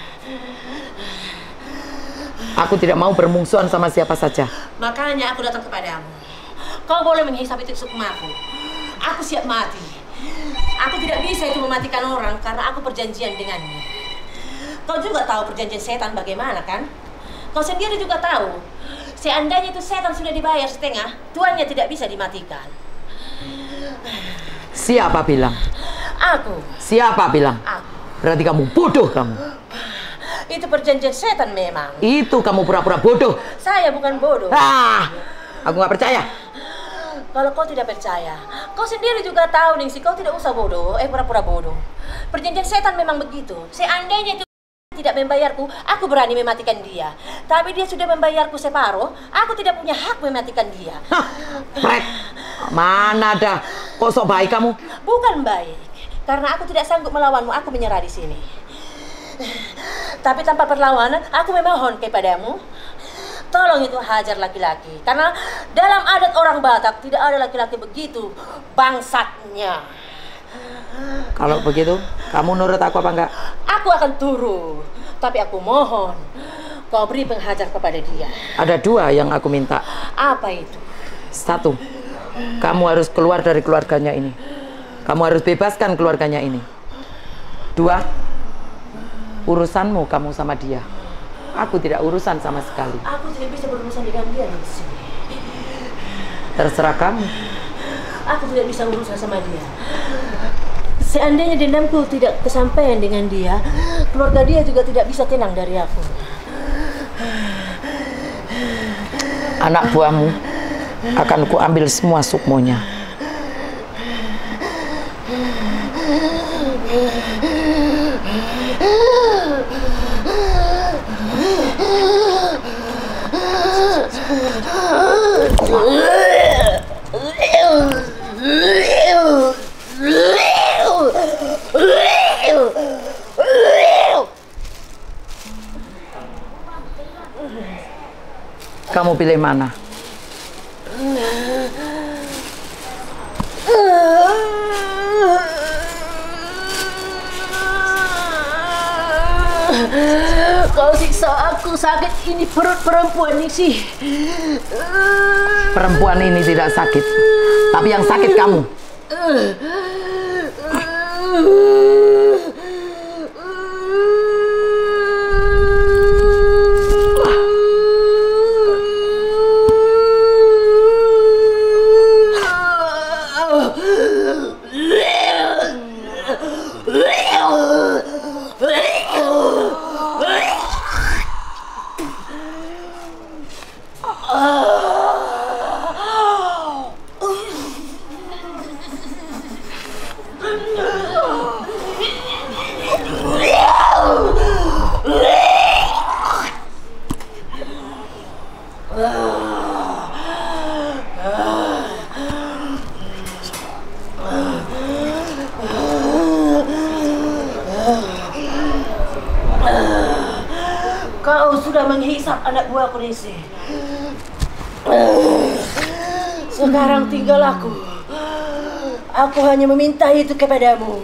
Aku tidak mau bermungsuhan sama siapa saja. Makanya aku datang kepadamu. Kau boleh menghisap itu sukmaku. Aku siap mati. Aku tidak bisa itu mematikan orang karena aku perjanjian dengannya. Kau juga tahu perjanjian setan bagaimana kan? Kau sendiri juga tahu. Seandainya itu setan sudah dibayar setengah, tuannya tidak bisa dimatikan. Siapa bilang? Aku. Siapa bilang? Aku. Berarti kamu bodoh kamu. Itu perjanjian setan memang. Itu kamu pura-pura bodoh. Saya bukan bodoh. Aku nggak percaya. Kalau kau tidak percaya, kau sendiri juga tahu Ningsi, kau tidak usah bodoh, pura-pura bodoh. Perjanjian setan memang begitu. Seandainya itu tidak membayarku, aku berani mematikan dia. Tapi dia sudah membayarku separuh, aku tidak punya hak mematikan dia. Prek, mana ada? Kok sok baik kamu? Bukan baik, karena aku tidak sanggup melawanmu, aku menyerah di sini. Tapi tanpa perlawanan, aku memohon kepadamu, tolong itu hajar laki-laki. Karena dalam adat orang Batak tidak ada laki-laki begitu bangsatnya. Kalau begitu, kamu nurut aku apa enggak? Aku akan turun, tapi aku mohon kau beri penghajar kepada dia. Ada dua yang aku minta. Apa itu? Satu, kamu harus keluar dari keluarganya ini. Kamu harus bebaskan keluarganya ini. Dua, urusanmu kamu sama dia. Aku tidak urusan sama sekali. Aku tidak bisa berurusan dengan dia di sini. Terserah kamu. Aku tidak bisa urusan sama dia. Seandainya dendamku tidak kesampaian dengan dia, keluarga dia juga tidak bisa tenang dari aku. Anak buahmu akan kuambil semua sukmonya. Kamu pilih mana? Kau siksa aku, sakit ini perut perempuan ini sih. Perempuan ini tidak sakit, tapi yang sakit kamu. Kau sudah menghisap anak buahku Ningsi. Sekarang tinggal aku. Aku hanya meminta itu kepadamu.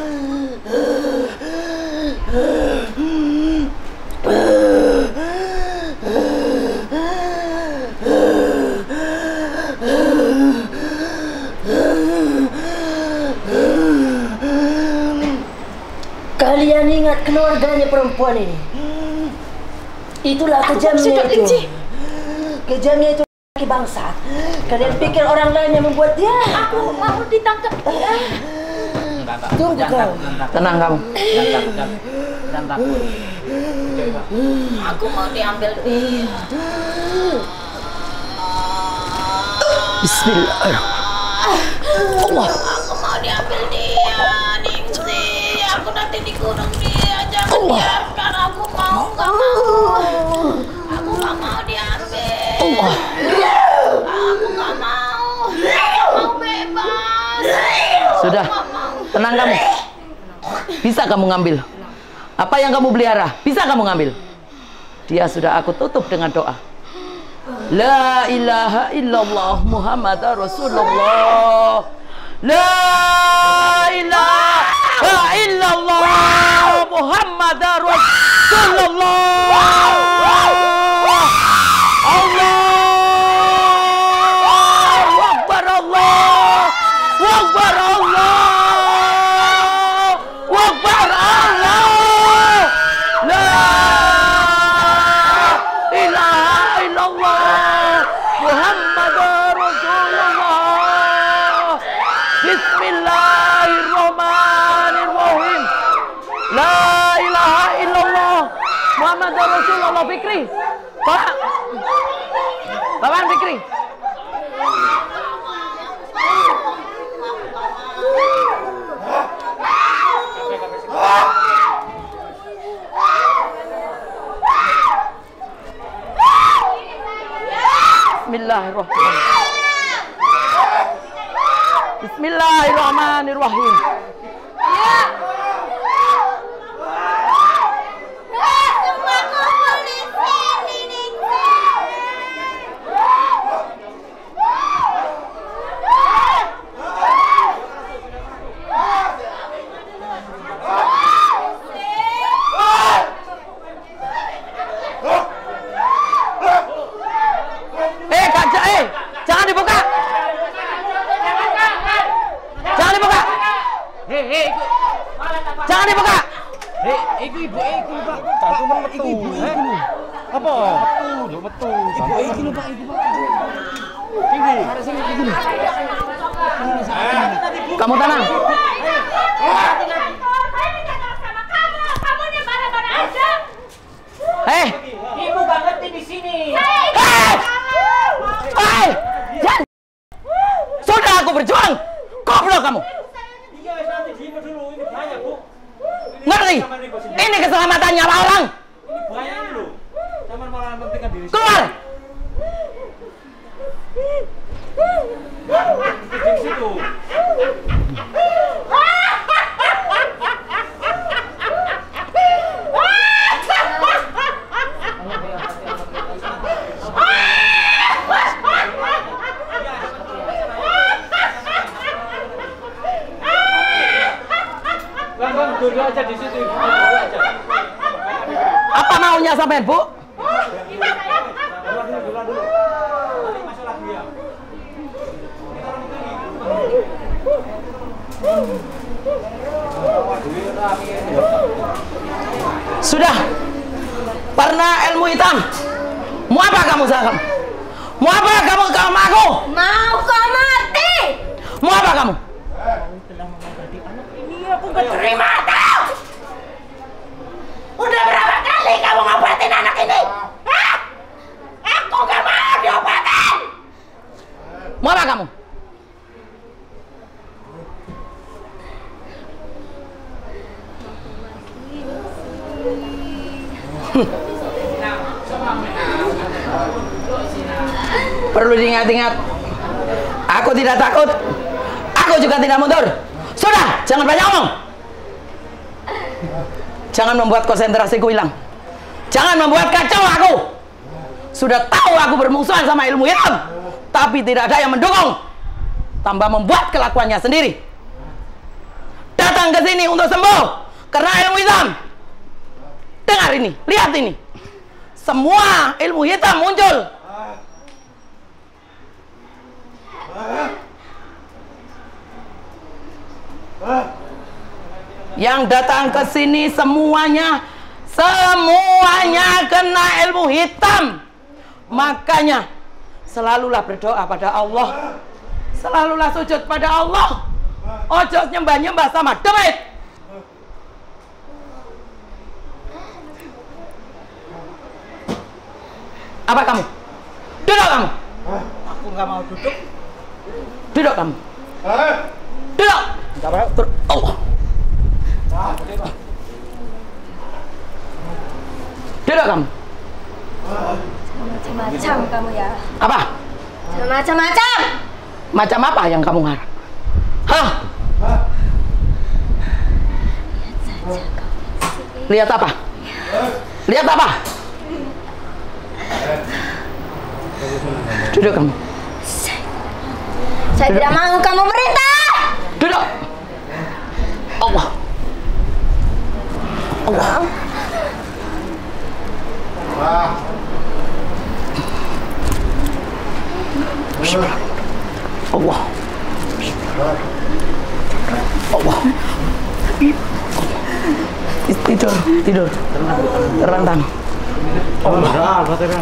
Kalian ingat keluarganya perempuan ini? Itulah kejamnya itu. Kejamnya itu laki bangsa. Kalian pikir orang lain yang membuat dia? Aku mau ditangkap. Tunggu kau. Tenang kamu. Aku mau diambil. Bismillahirrahmanirrahim. Allah. Aku mau diambil dia, Ningsi. Aku nanti dikurung dia. Jangan biarkan. Aku mau, nggak mau. Aku nggak mau diambil. Allah. Aku nggak mau. Aku mau bebas. Sudah, tenang kamu. Bisa kamu ngambil. Apa yang kamu pelihara, bisa kamu ngambil. Dia sudah aku tutup dengan doa. La ilaha illallah Muhammad Rasulullah. La ilaha illallah Muhammad Rasulullah. Allahu Akbar, Allahu Akbar, Allahu Akbar, Allah. La ilaha illallah Muhammad Rasulullah. Bismillahirrahmanirrahim. La ilaha illallah Muhammad Rasulullah. Fikri, Pak Fikri. Bismillahirrahmanirrahim. Bismillahirrahmanirrahim. Jangan dibuka. Jangan dibuka. Jangan dibuka. Iku ibu iku Pak. Cantuman metu. Iku apa? Metu. Ibu iki lho Pak, iku Pak. Sini. Sini iki lho. Kamu tenang. Ibu gak ngerti di sini. Sudah aku berjuang. Goblok kamu. Iya, nanti dimo dulu. Ini bahaya, Bu. Ngerti? Ini keselamatan nyawa orang. Ini bahaya ini loh. Jangan malah mementingkan diri. Keluar. Di situ. Bang, duduk aja di situ. Duduk aja. Apa maunya sampean, Bu? Duluan dulu. Nanti masuk lagi ya. Sudah. Pernah ilmu hitam. Mau apa kamu sekarang? Mau apa kamu sama aku? Mau kau mati? Mau apa kamu? Aku gak terima tau. Udah berapa kali kamu ngobatin anak ini? Hah? Aku gak mau diobatin. Mau apa kamu? Perlu diingat-ingat. Aku tidak takut. Aku juga tidak mundur. Sudah, jangan banyak ngomong. Jangan membuat konsentrasiku hilang. Jangan membuat kacau aku. Sudah tahu aku bermusuhan sama ilmu hitam, tapi tidak ada yang mendukung. Tambah membuat kelakuannya sendiri. Datang ke sini untuk sembuh karena ilmu hitam. Dengar ini, lihat ini. Semua ilmu hitam muncul. Yang datang ke sini semuanya kena ilmu hitam. Makanya selalulah berdoa pada Allah, selalulah sujud pada Allah. Ojo nyembah-nyembah sama demit. Apa kamu? Duduk kamu. Aku nggak mau duduk. Duduk kamu. Duduk. Allah. Duduk kamu. Macam-macam kamu ya. Apa? Macam-macam. Macam apa yang kamu harap? Hah? Lihat apa? Lihat apa? Duduk kamu. Saya tidak mau kamu perintah. Duduk. Allah. Allah. Allah. Allah. Tidur, tidur. Terlentang. Allah.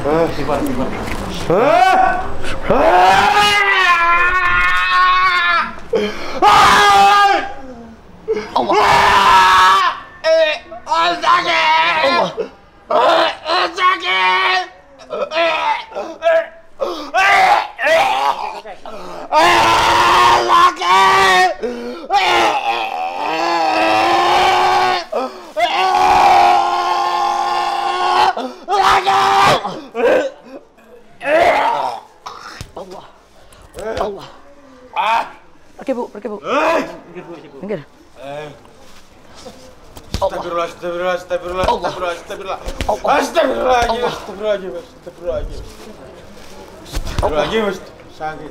Allah. Pergi bu, pergi bu. Minggir. Astagfirullah, astagfirullah, astagfirullah, astagfirullah, astagfirullah. Astagfirullahaladzim, astagfirullahaladzim, astagfirullahaladzim. Astagfirullahaladzim, sakit.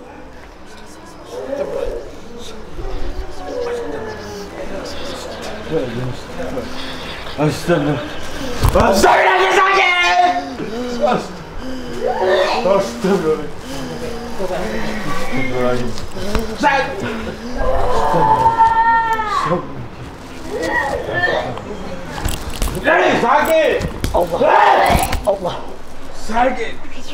Astagfirullah. Astagfirullahaladzim, sakit. Astagfirullahaladzim. Astagfirullahaladzim. Sakit. Sakit. Allah. Allah. Sakit.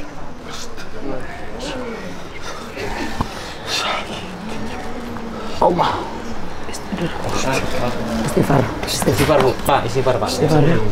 Allah. Istighfar. Istighfar bu, Pak. Istighfar Pak. Istighfar ya.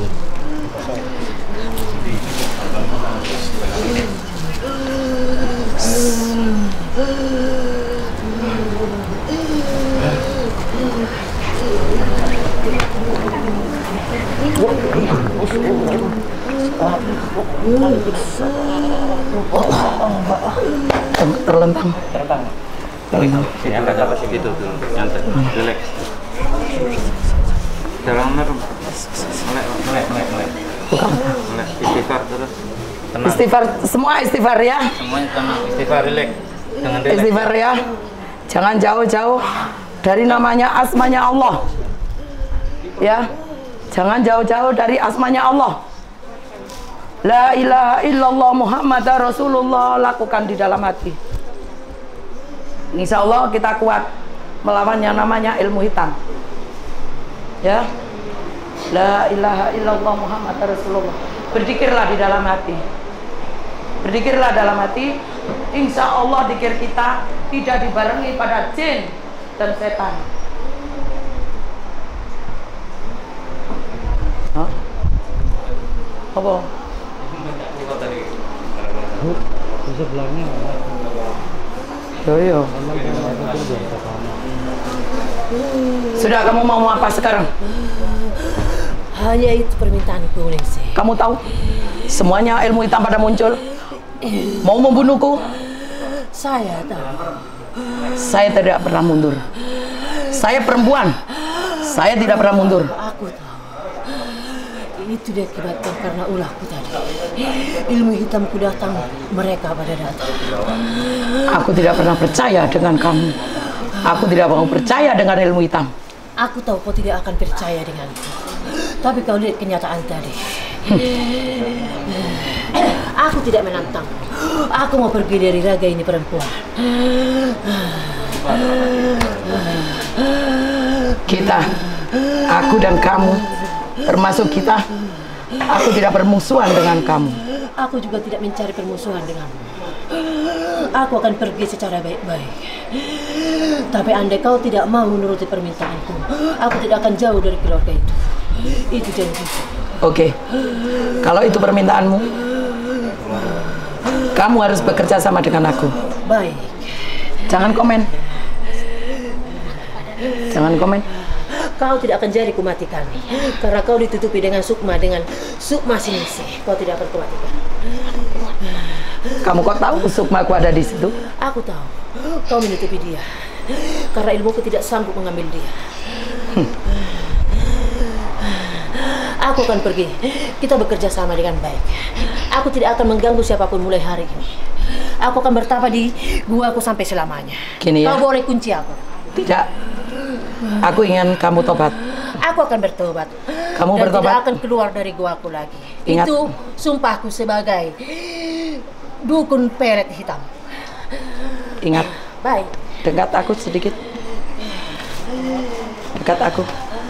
Terlentang. Terlentang. Sini angkat apa sih itu dulu, nyantai, relax. Dalam melek. Istighfar terus. Tenang. Istighfar, semua istighfar ya. Semuanya tenang, istighfar relax. Dengan relax. Istighfar ya. Jangan jauh-jauh dari namanya asmanya Allah. Ya. Jangan jauh-jauh dari asmanya Allah. La ilaha illallah Muhammad Rasulullah, lakukan di dalam hati. Insya Allah kita kuat melawan yang namanya ilmu hitam. Ya. La ilaha illallah Muhammad Rasulullah. Berzikirlah di dalam hati. Berzikirlah dalam hati. Insya Allah zikir kita tidak dibarengi pada jin dan setan. Hah? Apa? Di sebelahnya. Yo. Sudah, kamu mau apa sekarang? Hanya itu permintaanku, Ningsih. Kamu tahu? Semuanya ilmu hitam pada muncul. Mau membunuhku? Saya tahu. Saya tidak pernah mundur. Saya perempuan. Saya tidak pernah mundur. Aku tahu. Itu diakibatkan karena ulahku tadi. Ilmu hitamku datang, mereka pada datang. Aku tidak pernah percaya dengan kamu. Aku tidak mau percaya dengan ilmu hitam. Aku tahu kau tidak akan percaya denganku. Tapi kau lihat kenyataan tadi. Aku tidak menantang. Aku mau pergi dari raga ini perempuan. Kita, aku dan kamu, termasuk kita, aku tidak bermusuhan dengan kamu. Aku juga tidak mencari permusuhan denganmu. Aku akan pergi secara baik-baik. Tapi andai kau tidak mau menuruti permintaanku, aku tidak akan jauh dari keluarga itu. Itu janjiku. Oke, kalau itu permintaanmu, kamu harus bekerja sama dengan aku. Baik. Jangan komen. Jangan komen. Kau tidak akan jadi kumatikan. Karena kau ditutupi dengan sukma siningsih. Kau tidak akan kumatikan. Kamu kok tahu sukmaku ada di situ? Aku tahu. Kau menutupi dia. Karena ilmuku tidak sanggup mengambil dia. Aku akan pergi. Kita bekerja sama dengan baik. Aku tidak akan mengganggu siapapun mulai hari ini. Aku akan bertapa di guaku sampai selamanya. Gini ya. Kau boleh kunci aku. Tidak. Aku ingin kamu tobat. Aku akan bertobat. Kamu dan bertobat? tidak akan keluar dari guaku lagi. Ingat. Itu sumpahku sebagai dukun peret hitam. Ingat. Baik. Dekat aku sedikit. Dekat aku.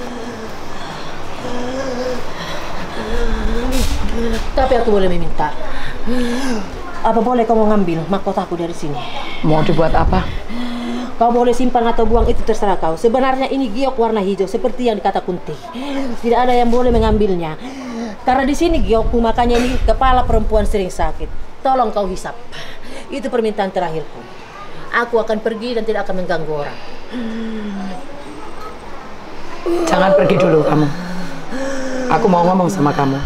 Tapi aku boleh meminta. Apa boleh kau mengambil mahkotaku dari sini? Mau dibuat apa? Kau boleh simpan atau buang, itu terserah kau. Sebenarnya ini giok warna hijau seperti yang dikata Kunti. Tidak ada yang boleh mengambilnya. Karena di sini giokku, makanya ini kepala perempuan sering sakit. Tolong kau hisap. Itu permintaan terakhirku. Aku akan pergi dan tidak akan mengganggu orang. Jangan pergi dulu kamu. Aku mau ngomong sama kamu.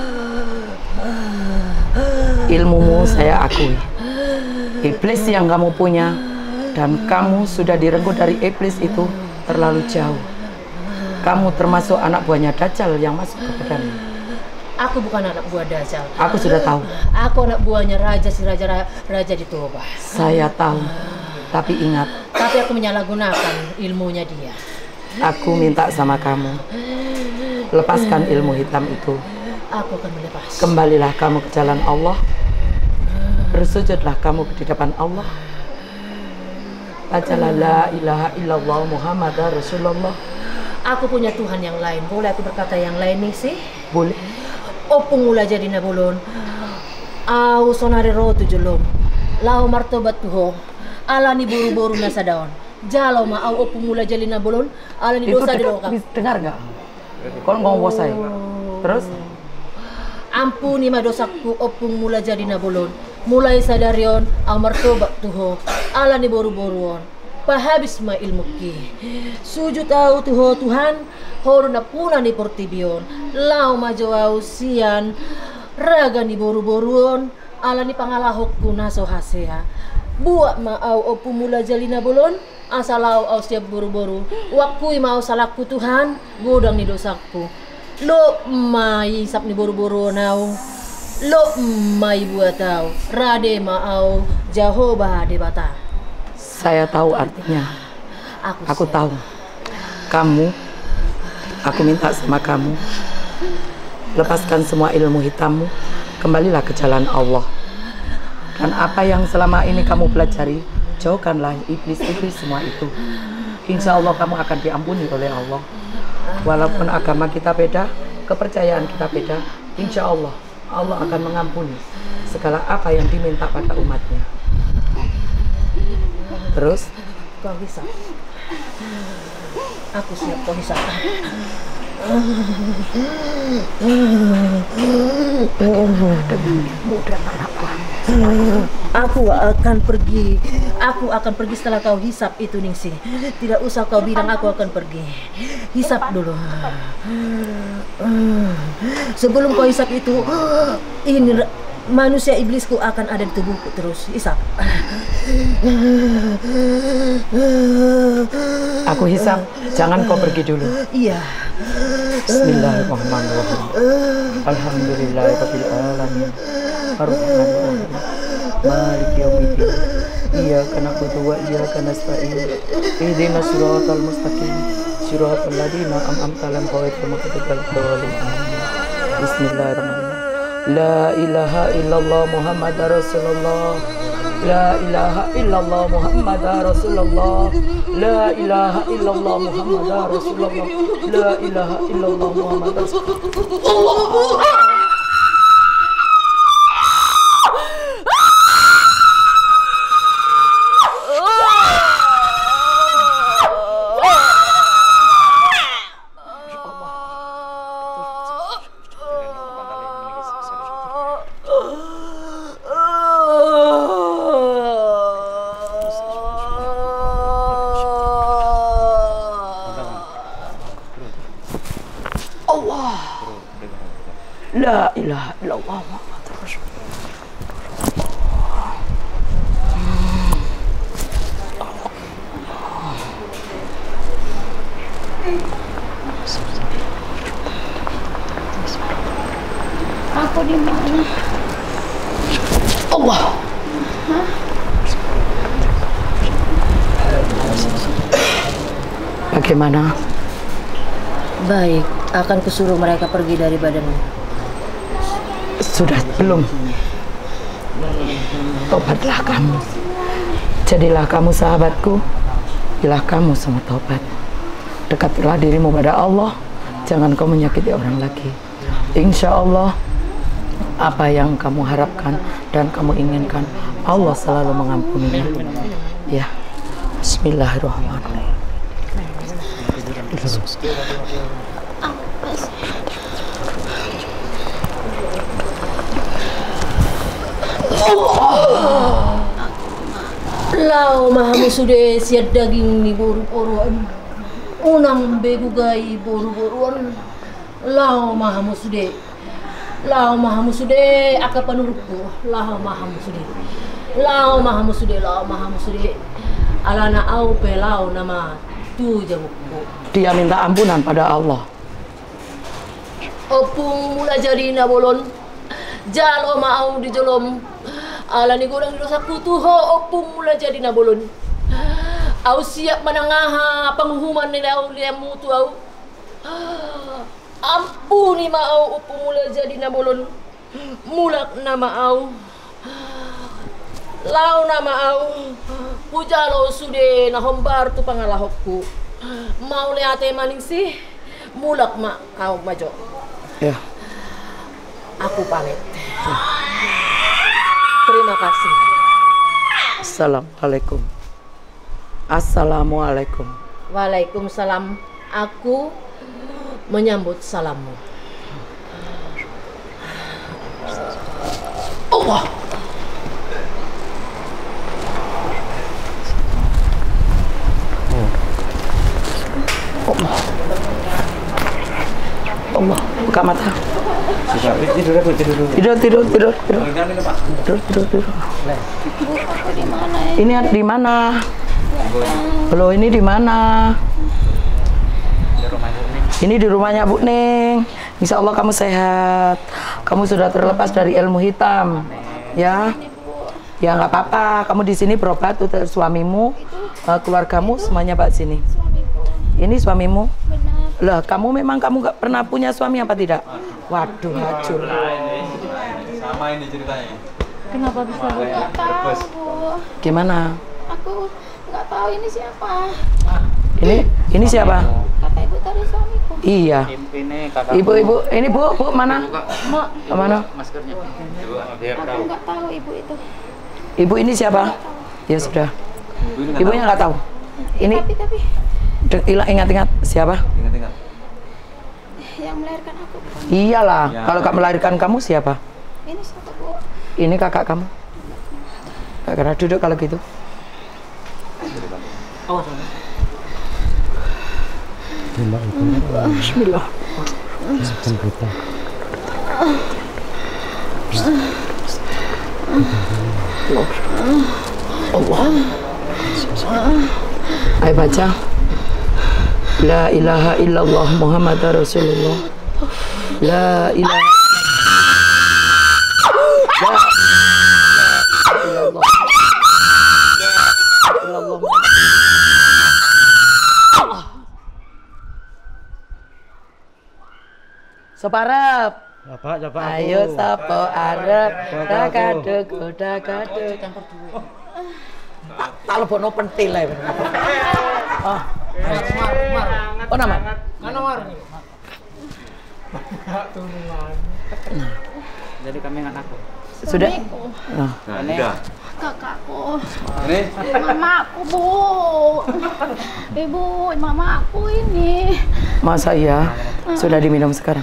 Ilmumu saya akui. Iblis yang kamu punya dan kamu sudah direnggut dari iblis itu terlalu jauh. Kamu termasuk anak buahnya Dajjal yang masuk ke badanmu. Aku bukan anak buah Dajjal. Aku sudah tahu. Aku anak buahnya raja di Toba. Saya tahu. Tapi ingat. Tapi aku menyalahgunakan ilmunya dia. Aku minta sama kamu. Lepaskan ilmu hitam itu. Aku akan melepas. Kembalilah kamu ke jalan Allah. Bersujudlah kamu di depan Allah. Bacalah la ilaha illallah Muhammadar Rasulullah. Aku punya Tuhan yang lain. Boleh aku berkata yang lain nih sih? Boleh. Opung mula jadi nabulon. Au sonare ro tujulom. Lau martobat tuho. Ala ni buru-buru nasa daun. Jalo ma au opung mula jadi nabulon. Ala ni dosa di lokal. Dengar nggak? Kalau ngomong saya. Terus? Ampuni ma dosaku opung mula jadi nabulon. Mulai sadarion au martobat tuho. Ala ni buru-buruon. Pahabis ma ilmuki. Sujud au tuho Tuhan. Horo na puna ni portibion. Lau ma jawau sian. Raga ni buru-buruon. Ala ni pangalahokku naso hasea. Buat ma au opu mula jalina bolon. Asalau au siap buru-buru. Wakui mau salahku Tuhan. Godang ni dosaku. Lo mai sap ni buru-buru nau. Lo mai buat tau. Rade ma au Jehovah debata. Saya tahu artinya. Aku tahu. Kamu, aku minta sama kamu, lepaskan semua ilmu hitammu, kembalilah ke jalan Allah. Dan apa yang selama ini kamu pelajari, jauhkanlah iblis-iblis semua itu. Insya Allah kamu akan diampuni oleh Allah. Walaupun agama kita beda, kepercayaan kita beda, insya Allah Allah akan mengampuni segala apa yang diminta pada umatnya. Terus kau hisap. Aku siap kau hisap. Aku akan pergi. Aku akan pergi setelah kau hisap itu, Ningsih. Tidak usah kau bilang aku akan pergi. Hisap dulu. Sebelum kau hisap itu, ini manusia iblisku akan ada di tubuhku terus. Hisap. Aku hisap. Jangan kau pergi dulu. Iya. Bismillahirrahmanirrahim. Alhamdulillahirabbil alamin. Ar-Rahmanir-Rahim. Maliki yaumiddin. Iyyaka na'budu wa iyyaka nasta'in. Ihdinas siratal mustaqim. Siratal ladzina an'amta 'alaihim ghairil maghdubi 'alaihim. Bismillahirrahmanirrahim. La ilaha illallah Muhammadar Rasulullah. La ilaha illallah Muhammadar Rasulullah. La ilaha illallah Muhammadar Rasulullah. La ilaha illallah Muhammadar Rasulullah. La ilaha illallah Muhammadur Rasulullah. Aku di mana? Allah. Bagaimana? Baik, akan kusuruh mereka pergi dari badanmu. Sudah belum? Tobatlah kamu. Jadilah kamu sahabatku. Bila kamu semua tobat. Dekatlah dirimu pada Allah. Jangan kau menyakiti orang lagi. Insya Allah, apa yang kamu harapkan dan kamu inginkan, Allah selalu mengampuninya. Ya, Bismillahirrahmanirrahim. Lau mahamu sudah siap daging ni boru-boruan, unang begugai boru-boruan. Lau mahamu sudah aka panurutku. Lau mahamu sudah alana au pelau nama tu jawabku. Dia minta ampunan pada Allah. Opung mula jadi nabolon, jalo mau dijolom. Alani gorang dosaku tuh opung mula jadi nabolon. Au siap menangaha penghukuman ni au liamu tu au. Ampuni mau opung mula jadi nabolon. Mulak nama au. Lau nama au. Pujalo sude na hombar tu pangalahokku. Mau lihat maning sih. Mulak mak au majo. Ya. Aku pamit. Terima kasih. Assalamualaikum. Assalamualaikum. Waalaikumsalam. Aku menyambut salammu. Allah. Allah, buka mata. Tidur. Ini di mana? Belum, ini di mana? Ini di rumahnya Bu Ning. Insya Allah kamu sehat. Kamu sudah terlepas dari ilmu hitam. Ya. Ya nggak apa-apa. Kamu di sini berobat untuk suamimu, keluargamu semuanya Pak sini. Ini suamimu? Benar. Lah, kamu memang nggak pernah punya suami apa tidak? Waduh, hancur. Sama ini ceritanya. Kenapa bisa nggak tahu, Bu? Gimana? Aku nggak tahu ini siapa. Ini siapa? Kata ibu tadi suamiku. Iya. Ini kakak. Ibu, ini Bu mana? Mak, Mana? Maskernya. Coba biar aku tahu. nggak tahu ibu itu. Ibu ini siapa? Ya sudah. Ibunya nggak tahu. Ini Tapi ingat-ingat siapa? Ingat-ingat. yang melahirkan aku. Iyalah. Ya. Kalau kak melahirkan kamu siapa? Ini siapa, Bu? Ini kakak kamu. Karena duduk kalau gitu. Bismillah. Allah. Ayo baca. La ilaha illallah Muhammad Rasulullah. La ilaha illallah. Separap. Coba Ayo sapo arep dakadeg dakadeg. Tak lebono pentil ae. Oh. Oh nama. Jadi kami ingat aku. Sudah. Nah, udah. Kakakku. Ini Mamaku, Bu. Ibu, mamaku ini. Masa iya? Sudah diminum sekarang.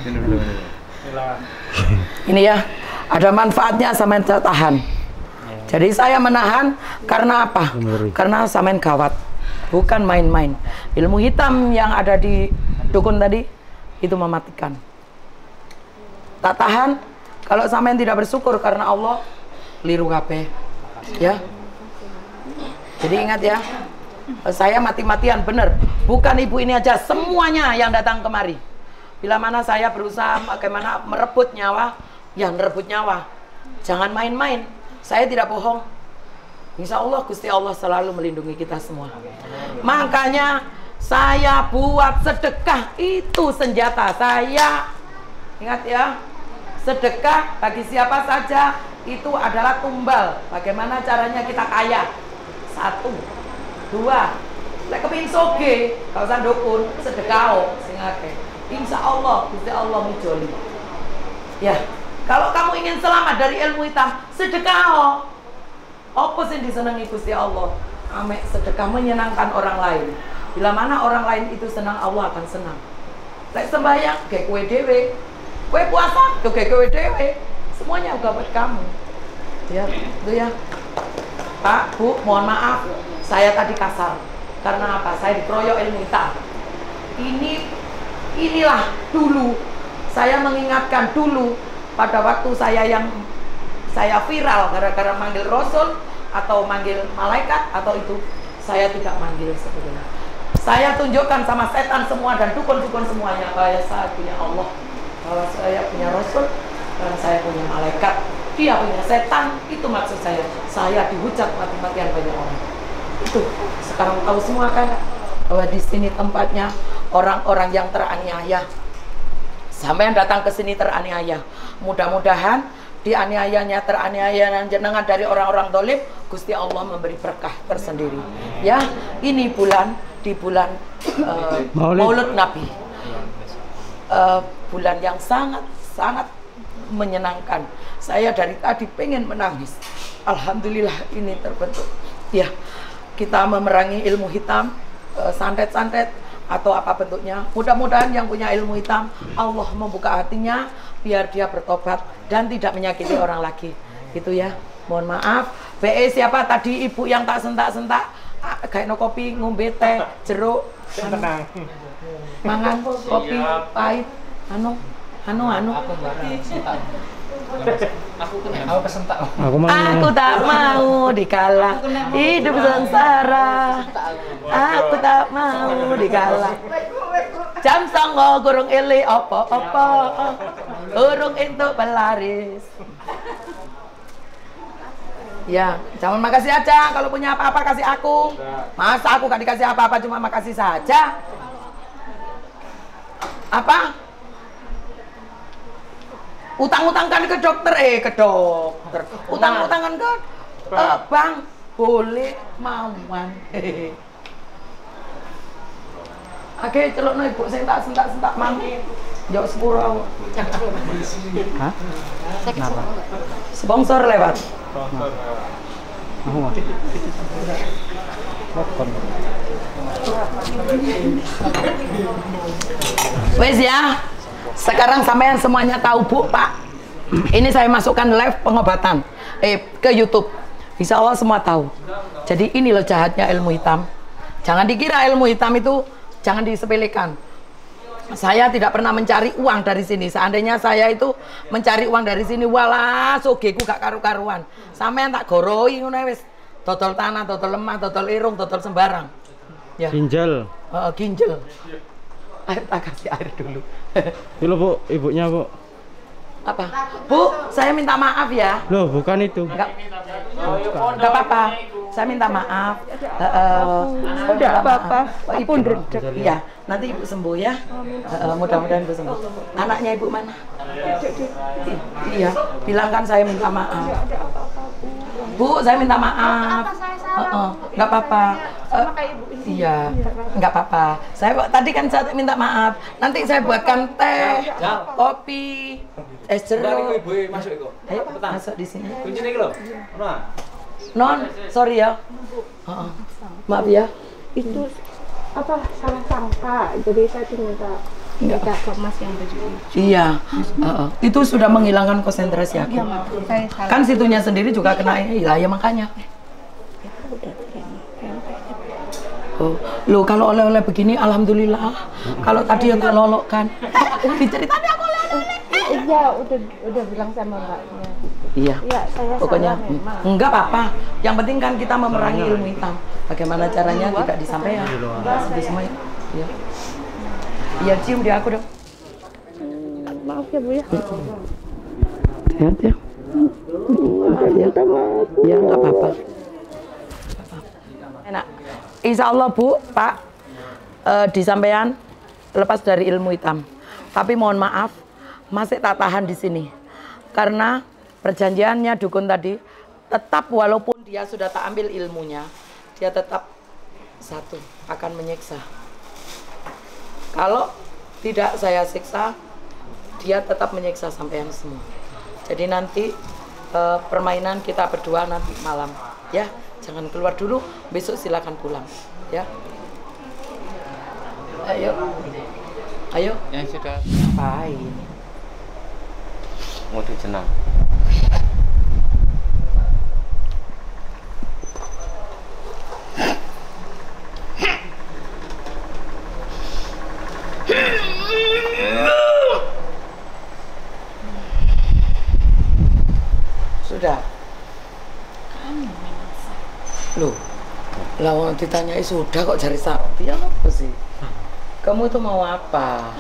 Ini ya, ada manfaatnya sampean tahan. Jadi saya menahan karena apa? Karena sampean gawat. Bukan main-main. Ilmu hitam yang ada di dukun tadi itu mematikan. Tak tahan. Kalau sampean tidak bersyukur karena Allah, liru kabeh. Ya. Jadi ingat ya, saya mati-matian bener. Bukan ibu ini aja, semuanya yang datang kemari. Bila mana saya berusaha bagaimana merebut nyawa, ya merebut nyawa. Jangan main-main. Saya tidak bohong. Insya Allah Gusti Allah selalu melindungi kita semua. Makanya saya buat sedekah, itu senjata saya. Ingat ya, sedekah bagi siapa saja itu adalah tumbal. Bagaimana caranya kita kaya? 1, 2, lek kepingin soge, kalau usah dukun, sedekah sing akeh. Insya Allah Gusti Allah mijoli. Ya, kalau kamu ingin selamat dari ilmu hitam, sedekah. Apa sih disenangi Gusti Allah? Ame sedekah menyenangkan orang lain. Bila mana orang lain itu senang, Allah akan senang. Lek sembahyang, kayak kue dewe, kue puasa, kayak kue dewe, semuanya udah buat kamu. Ya, itu ya. Pak, Bu, mohon maaf, saya tadi kasar. Karena apa? Saya dikeroyok ilmu hitam. Inilah dulu. Saya mengingatkan dulu pada waktu saya viral gara-gara manggil Rasul atau manggil malaikat atau itu, saya tidak manggil sebetulnya. Saya tunjukkan sama setan semua dan dukun-dukun semuanya bahwa saya punya Allah, bahwa saya punya Rasul, dan saya punya malaikat. Dia punya setan, itu maksud saya. Saya dihujat mati-matian banyak orang. Itu sekarang tahu semua kan bahwa di sini tempatnya orang-orang yang teraniaya. Sampai yang datang ke sini teraniaya. Mudah-mudahan dianiayanya teraniaya jenengan dari orang-orang dolim, Gusti Allah memberi berkah tersendiri. Ya, ini di bulan Maulid Nabi. Bulan yang sangat menyenangkan. Saya dari tadi pengen menangis. Alhamdulillah ini terbentuk. Ya, kita memerangi ilmu hitam, santet-santet atau apa bentuknya. Mudah-mudahan yang punya ilmu hitam, Allah membuka hatinya biar dia bertobat dan tidak menyakiti orang lagi. Gitu ya. Mohon maaf. BE siapa tadi ibu yang tak sentak-sentak? Kayak no kopi, ngombe teh, jeruk, mangan kopi pahit, anu. Aku tak mau dikalah hidup sengsara. Aku tak mau dikalah. Jam 09.00 gurung ili opo-opo, urung entuk pelaris. Ya, jangan makasih aja. Kalau punya apa-apa kasih aku. Masa aku gak dikasih apa-apa, cuma makasih saja. Apa? Utang-utangkan ke dokter, utang-utangan ke bank, boleh mauan. Oke, celokno ibu sing tak sentak-sentak mang. Njok sepuro. Hah? Kenapa? Sponsor lewat. Wes ya. Sekarang sampean semuanya tahu Bu, Pak. Ini saya masukkan live pengobatan ke YouTube. Insya Allah semua tahu. Jadi ini loh jahatnya ilmu hitam. Jangan dikira ilmu hitam itu jangan disepelekan. Saya tidak pernah mencari uang dari sini. Seandainya saya itu mencari uang dari sini, walah sogeku gak karu-karuan. Sampean tak goroi ngono wis. Dodol tanah, dodol lemah, dodol irung, dodol sembarang. Ya. Ginjal. Ginjal. Ayo tak kasih air dulu. Itu Bu, ibunya Bu. Apa? Bu, saya minta maaf ya. Loh, bukan itu. Enggak apa-apa. Saya minta maaf. Udah apa-apa. Ibu iya, nanti Ibu sembuh ya. Mudah-mudahan Ibu sembuh. Anaknya Ibu mana? Iya, bilangkan saya minta maaf. Bu, saya minta maaf. Enggak apa-apa. Iya, enggak apa-apa. Saya tadi kan saya minta maaf. Nanti saya buatkan teh, kopi, es jeruk. Ayo masuk di sini. Kuncinya iki lho. Non, sorry ya. Maaf ya. Itu apa salah sangka, jadi saya minta ke Mas yang begini. Iya, itu sudah menghilangkan konsentrasi aku. Kan situnya sendiri juga kena hilang ya makanya. Oh, loh kalau oleh-oleh begini alhamdulillah. Kalau tadi yang tak lolok kan. Diceritanya aku oleh-oleh. Iya, udah bilang sama mbaknya. Iya. Iya, saya Pokoknya salah memang. enggak apa-apa. Yang penting kan kita memerangi ilmu hitam. Bagaimana caranya tidak disampaikan. Sedih semua ya. Iya. Iya, cium di aku dong. Maaf ya Bu ya. Sehat ya. Ya enggak apa-apa. Enak. Insya Allah Bu, Pak, disampaikan lepas dari ilmu hitam. Tapi mohon maaf, masih tak tahan di sini. Karena perjanjiannya dukun tadi, tetap walaupun dia sudah tak ambil ilmunya, dia tetap satu, akan menyiksa. Kalau tidak saya siksa, dia tetap menyiksa sampai yang semua. Jadi nanti permainan kita berdua nanti malam, ya. Jangan keluar dulu, besok silakan pulang, ya. Ayo. Ayo. Yang sudah Ngapain? mau dijenang. Sudah. Loh, lawang ditanyai sudah kok cari sakti apa sih? Kamu itu mau apa?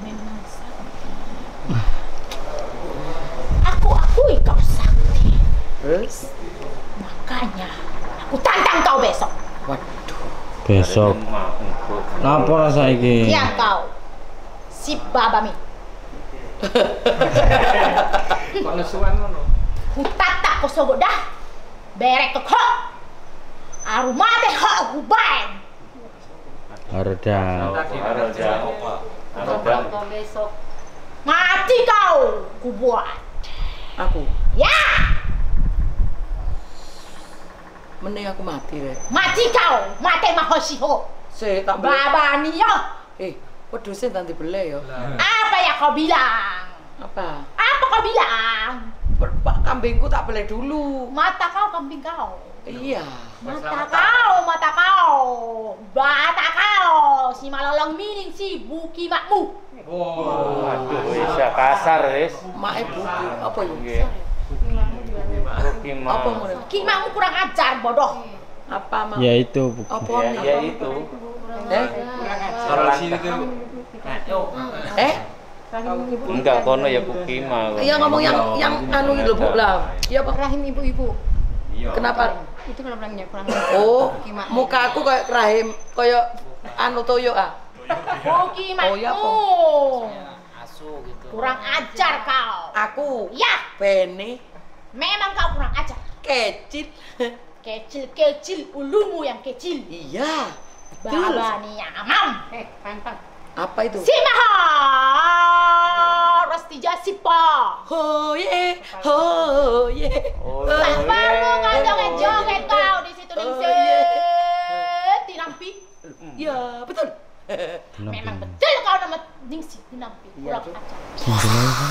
Aku akui kau sakti. Terus? Makanya aku tantang kau besok. Waduh. Besok. Napa rasa iki? Iya kau. Si babami. Kok nesuan ngono? Ku tatak kau sogo dah. Berek ke kok. Arumate hok kubain. Aredang. Kau besok. Mati kau. Ku buat. Aku. Ya. Mending aku mati deh. Mati kau. Mati mahosiho. Saya tak boleh. Babani yo. Wedusnya nanti beli ya. Apa ya kau bilang? Apa? Apa kau bilang? Pak kambingku tak beli dulu. Mata kau kambing kau. Iya. Mata kau, mata kau. Mata kau. Si malolong mining si buki makmu. Waduh, bisa kasar wis. Mae buku apa ya? Nggih. Gimana? Apa ngono? Ki makmu kurang ajar bodoh. Apa mah? Ya itu. Apa Ya, nih? ya itu. Enggak kono ya Bukima. Iya ngomong yang anu itu Bu lah. Iya apa? Rahim ibu-ibu. Kenapa? Itu kalau bilangnya kurang. Oh, muka aku kayak rahim, kayak anu toyo ah. Buki makmu. Oh, iya, apa? Kurang ajar kau. Aku. Ya, Bene memang kau kurang ajar. kecil. Kecil-kecil ulumu yang kecil. Iya. Baba ni amam. Pantang. Apa itu? Si maha rastija sipa. Hoye, hoye. Tak perlu kau joget-joget kau di situ ningsih. Tinampi. Ya, betul. Memang betul kau nama ningsih tinampi. Iya, Kurang tuh. ajar.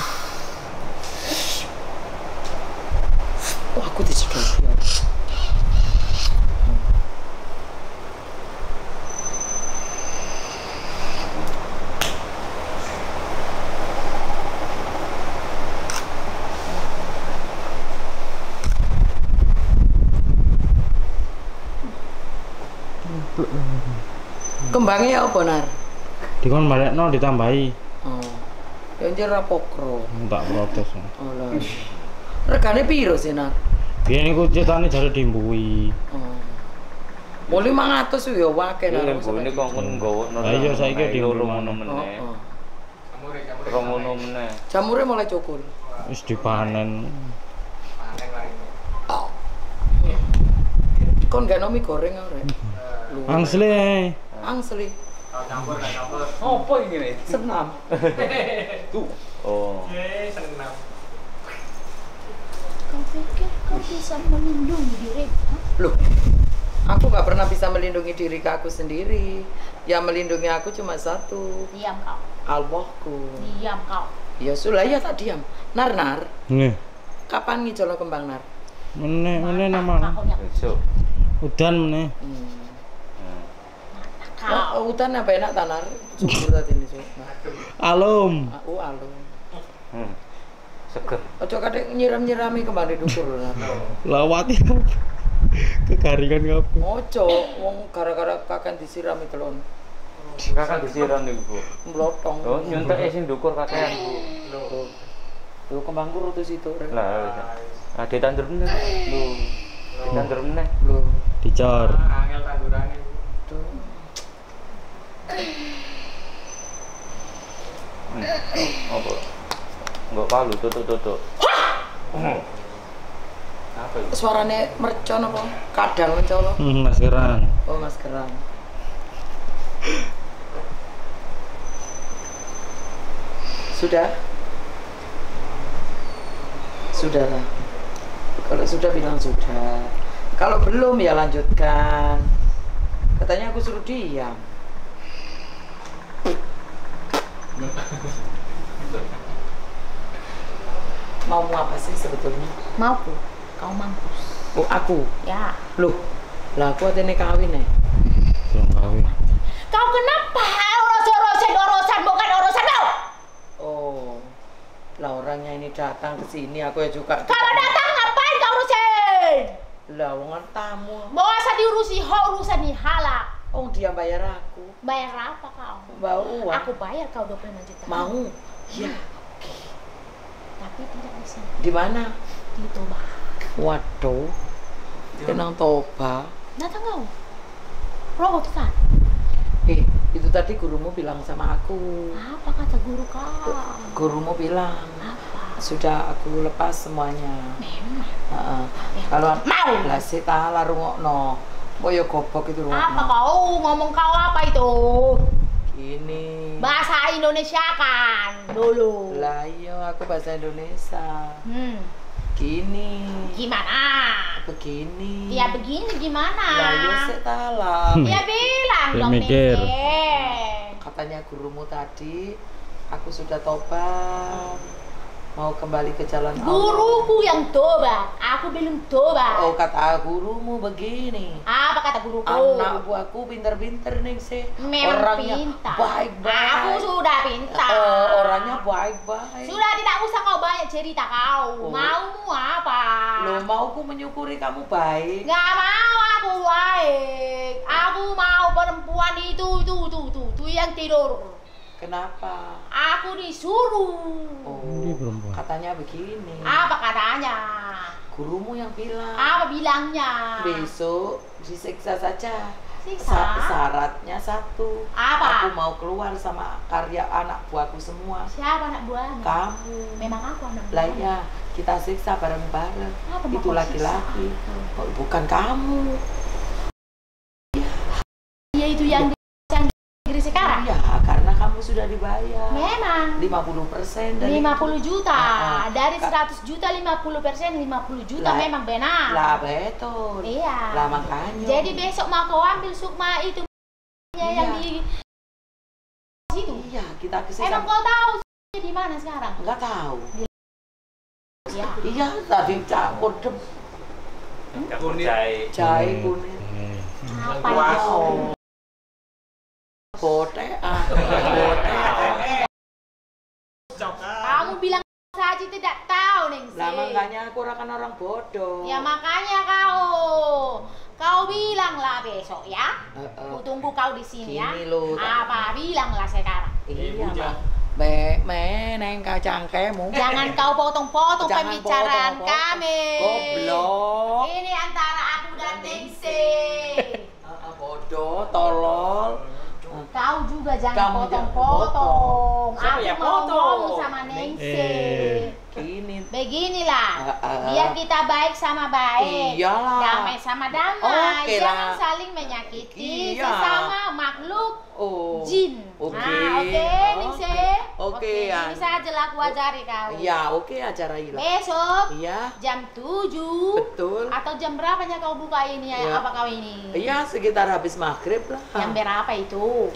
Oh, aku disedot ya. Kembangnya apa nar? Dikon balekno ditambahi. Oh. Ya njer rapokro. Tak protes. Oh lah. Regane piro sih nar? Biyen iku cetane jare dimbui. Oh. Mau 500 ya wakil Ini nar. ini kok nggowo. Lah iya saiki di loro rumah. ngono meneh. Oh, oh. Rong ngono meneh. Jamure mulai cukul. Wis dipanen. Kon gak nomi goreng ora? Angsle. Angsli. Apa ini? Senam. Oh. Kau pikir kau bisa melindungi dirimu? Loh, aku gak pernah bisa melindungi diri aku sendiri. Yang melindungi aku cuma satu, Diam kau. Allahku. Diam kau. Ya sudah, ya tak diam. Nar, Nggih. kapan ngijolo kembang nar? Meneh nama. Kau yang Besok. Udan meneh. kau. Oh, hutan apa enak tanar? Subur tadi ini. Alum. Aku alum. Seger. Ojo kadek nyiram-nyirami kembali dukur. Lawati apa? Kekaringan apa? Ojo, wong gara-gara kakan disiram itu lon. Kakak disiram nih Bu. Mlotong. Oh, nyuntek sing dukur kakean Bu. Lu kembang kurut itu situ. Lah, ditandur meneh. Lho. Ditandur meneh. Lu Dicor. Angel tandurane. Apa? Enggak palu tutuk. Apa itu? suarane mercon apa? Kadal mencolok. Maskeran. Oh, maskeran. Sudah? Sudah lah. Kalau sudah bilang sudah. Kalau belum ya lanjutkan. Katanya aku suruh diam. Mau apa sih sebetulnya? Mauku, kau mampus. Oh, aku? Ya. Loh, lah aku adene kawin nih. Belum kawin. Kau kenapa urusan bukan urusan kau? Oh, lah orangnya ini datang ke sini, aku ya juga. Kalau datang ngapain kau urusin? Lah, wongan tamu. Mau asal diurusi urusan nih halak. Oh, dia bayar aku. Bayar apa kau? Bawa uang. Aku bayar kau 25 juta. Mau? Ya. Tapi tidak di sini. Di mana? Di Toba. Waduh. Tenang Toba. Datang kau. Rogo tuh kan. Itu tadi gurumu bilang sama aku. Apa kata guru kau? Gurumu bilang. Apa? Sudah aku lepas semuanya. Memang. Kalau Mau. lah sita larungokno. Boyo gobok itu Apa rungokno. kau? Ngomong kau apa itu? Ini. Bahasa Indonesia kan dulu. Lah iya, aku bahasa Indonesia. Gini. Gimana? Begini. Ya begini gimana? Lah iya setalah. Ya bilang Ya dong mikir. Ningsih. Katanya gurumu tadi, aku sudah tobat. Mau kembali ke jalan Allah. Guruku yang tobat, aku belum tobat. Oh, kata gurumu begini. Apa kata guruku? Anak buahku pinter-pinter nih sih. Memang Orangnya pintar. baik-baik. Aku sudah pintar. Orangnya baik-baik. Sudah tidak usah kau banyak cerita kau. Oh. Maumu apa? Loh, mauku menyukuri kamu baik. Nggak mau aku baik. Aku mau perempuan itu yang tidur. Kenapa? Aku disuruh. Ini perempuan. Katanya begini. Apa katanya? Gurumu yang bilang. Apa bilangnya? Besok disiksa saja. Siksa? Syaratnya satu. Apa? Aku mau keluar sama karya anak buahku semua. Siapa anak buahmu? Kamu. Memang aku anak Lah buahmu. ya, kita siksa bareng-bareng. Apa mau Itu kau laki-laki. siksa? Oh, bukan kamu. Dia itu yang di Inggris sekarang? Iya, karena kamu sudah dibayar. Memang. 50% dari 50 juta. Ah, ah. Dari 100 juta 50% 50 juta Lah, memang benar. Lah betul. Iya. Lah makanya. Jadi besok mau kau ambil sukma itu yang di situ. Iya, kita ke Emang kau tahu di mana sekarang? Enggak tahu. Ya. Iya, tadi campur Kunir. jahe kuning. Apa Wah. itu? Botean. Kamu bilang saja tidak tahu, Ningsih. Lah makanya aku kan orang bodoh. Ya makanya kau bilanglah besok ya. Ku tunggu kau di sini ya. Gini loh. Apa bilanglah sekarang? Iya, Mak. Meneng kacangkemu. Jangan kau potong-potong Jangan pembicaraan potong-potong. kami. Goblok. Ini antara aku dan Ningsih. Bodoh, tolol. Kau juga jangan Kamu jangan potong-potong. Siapa Aku yang mau potong? ngomong sama Ningsih. Gini. Beginilah, biar kita baik sama baik, Iyalah. damai sama damai, Oke jangan lah. saling menyakiti Iya. sesama makhluk Oh. jin. Oke. Nah, oke, Ningsih. Oke, ya. Ini saja lah aku ajari kau. Iya, oke acara hilang. Besok Iya, jam 7 betul. atau jam berapanya kau buka ini ya? Iya. Apa kau ini? Iya, sekitar habis maghrib lah. Jam berapa itu?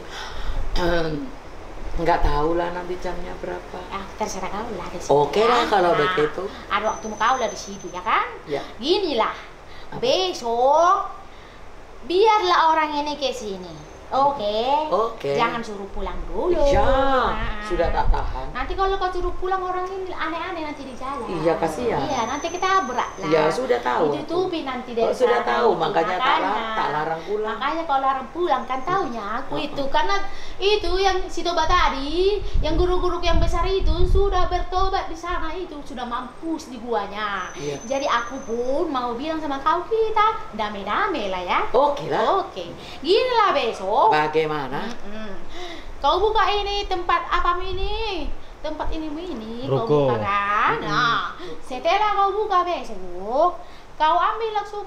Nggak tahu lah nanti jamnya berapa. Terserah kau lah di situ. Oke lah ya. kalau Nah, begitu. Ada waktu kau lah di situ ya kan? Ya. Ginilah, besok biarlah orang ini ke sini. Oke. Jangan suruh pulang dulu. Iya, Nah. sudah tak tahan. Nanti kalau kau suruh pulang orang ini aneh-aneh nanti di jalan. Iya, kasihan. Iya, nanti kita berat lah. Iya, sudah tahu. Ditutupi nanti dari Sudah sana. tahu, makanya tak larang pulang. Makanya kalau larang pulang kan taunya aku itu karena itu yang si Toba tadi, yang guru-guru yang besar itu sudah bertobat di sana itu, sudah mampus di guanya. Iya. Jadi aku pun mau bilang sama kau kita damai-damai lah ya. Oke lah. Oke. Gini lah besok. Bagaimana? Kau buka ini tempat apa ini? Tempat ini kau Ruko. buka kan? Nah, setelah kau buka besok, kau ambil langsung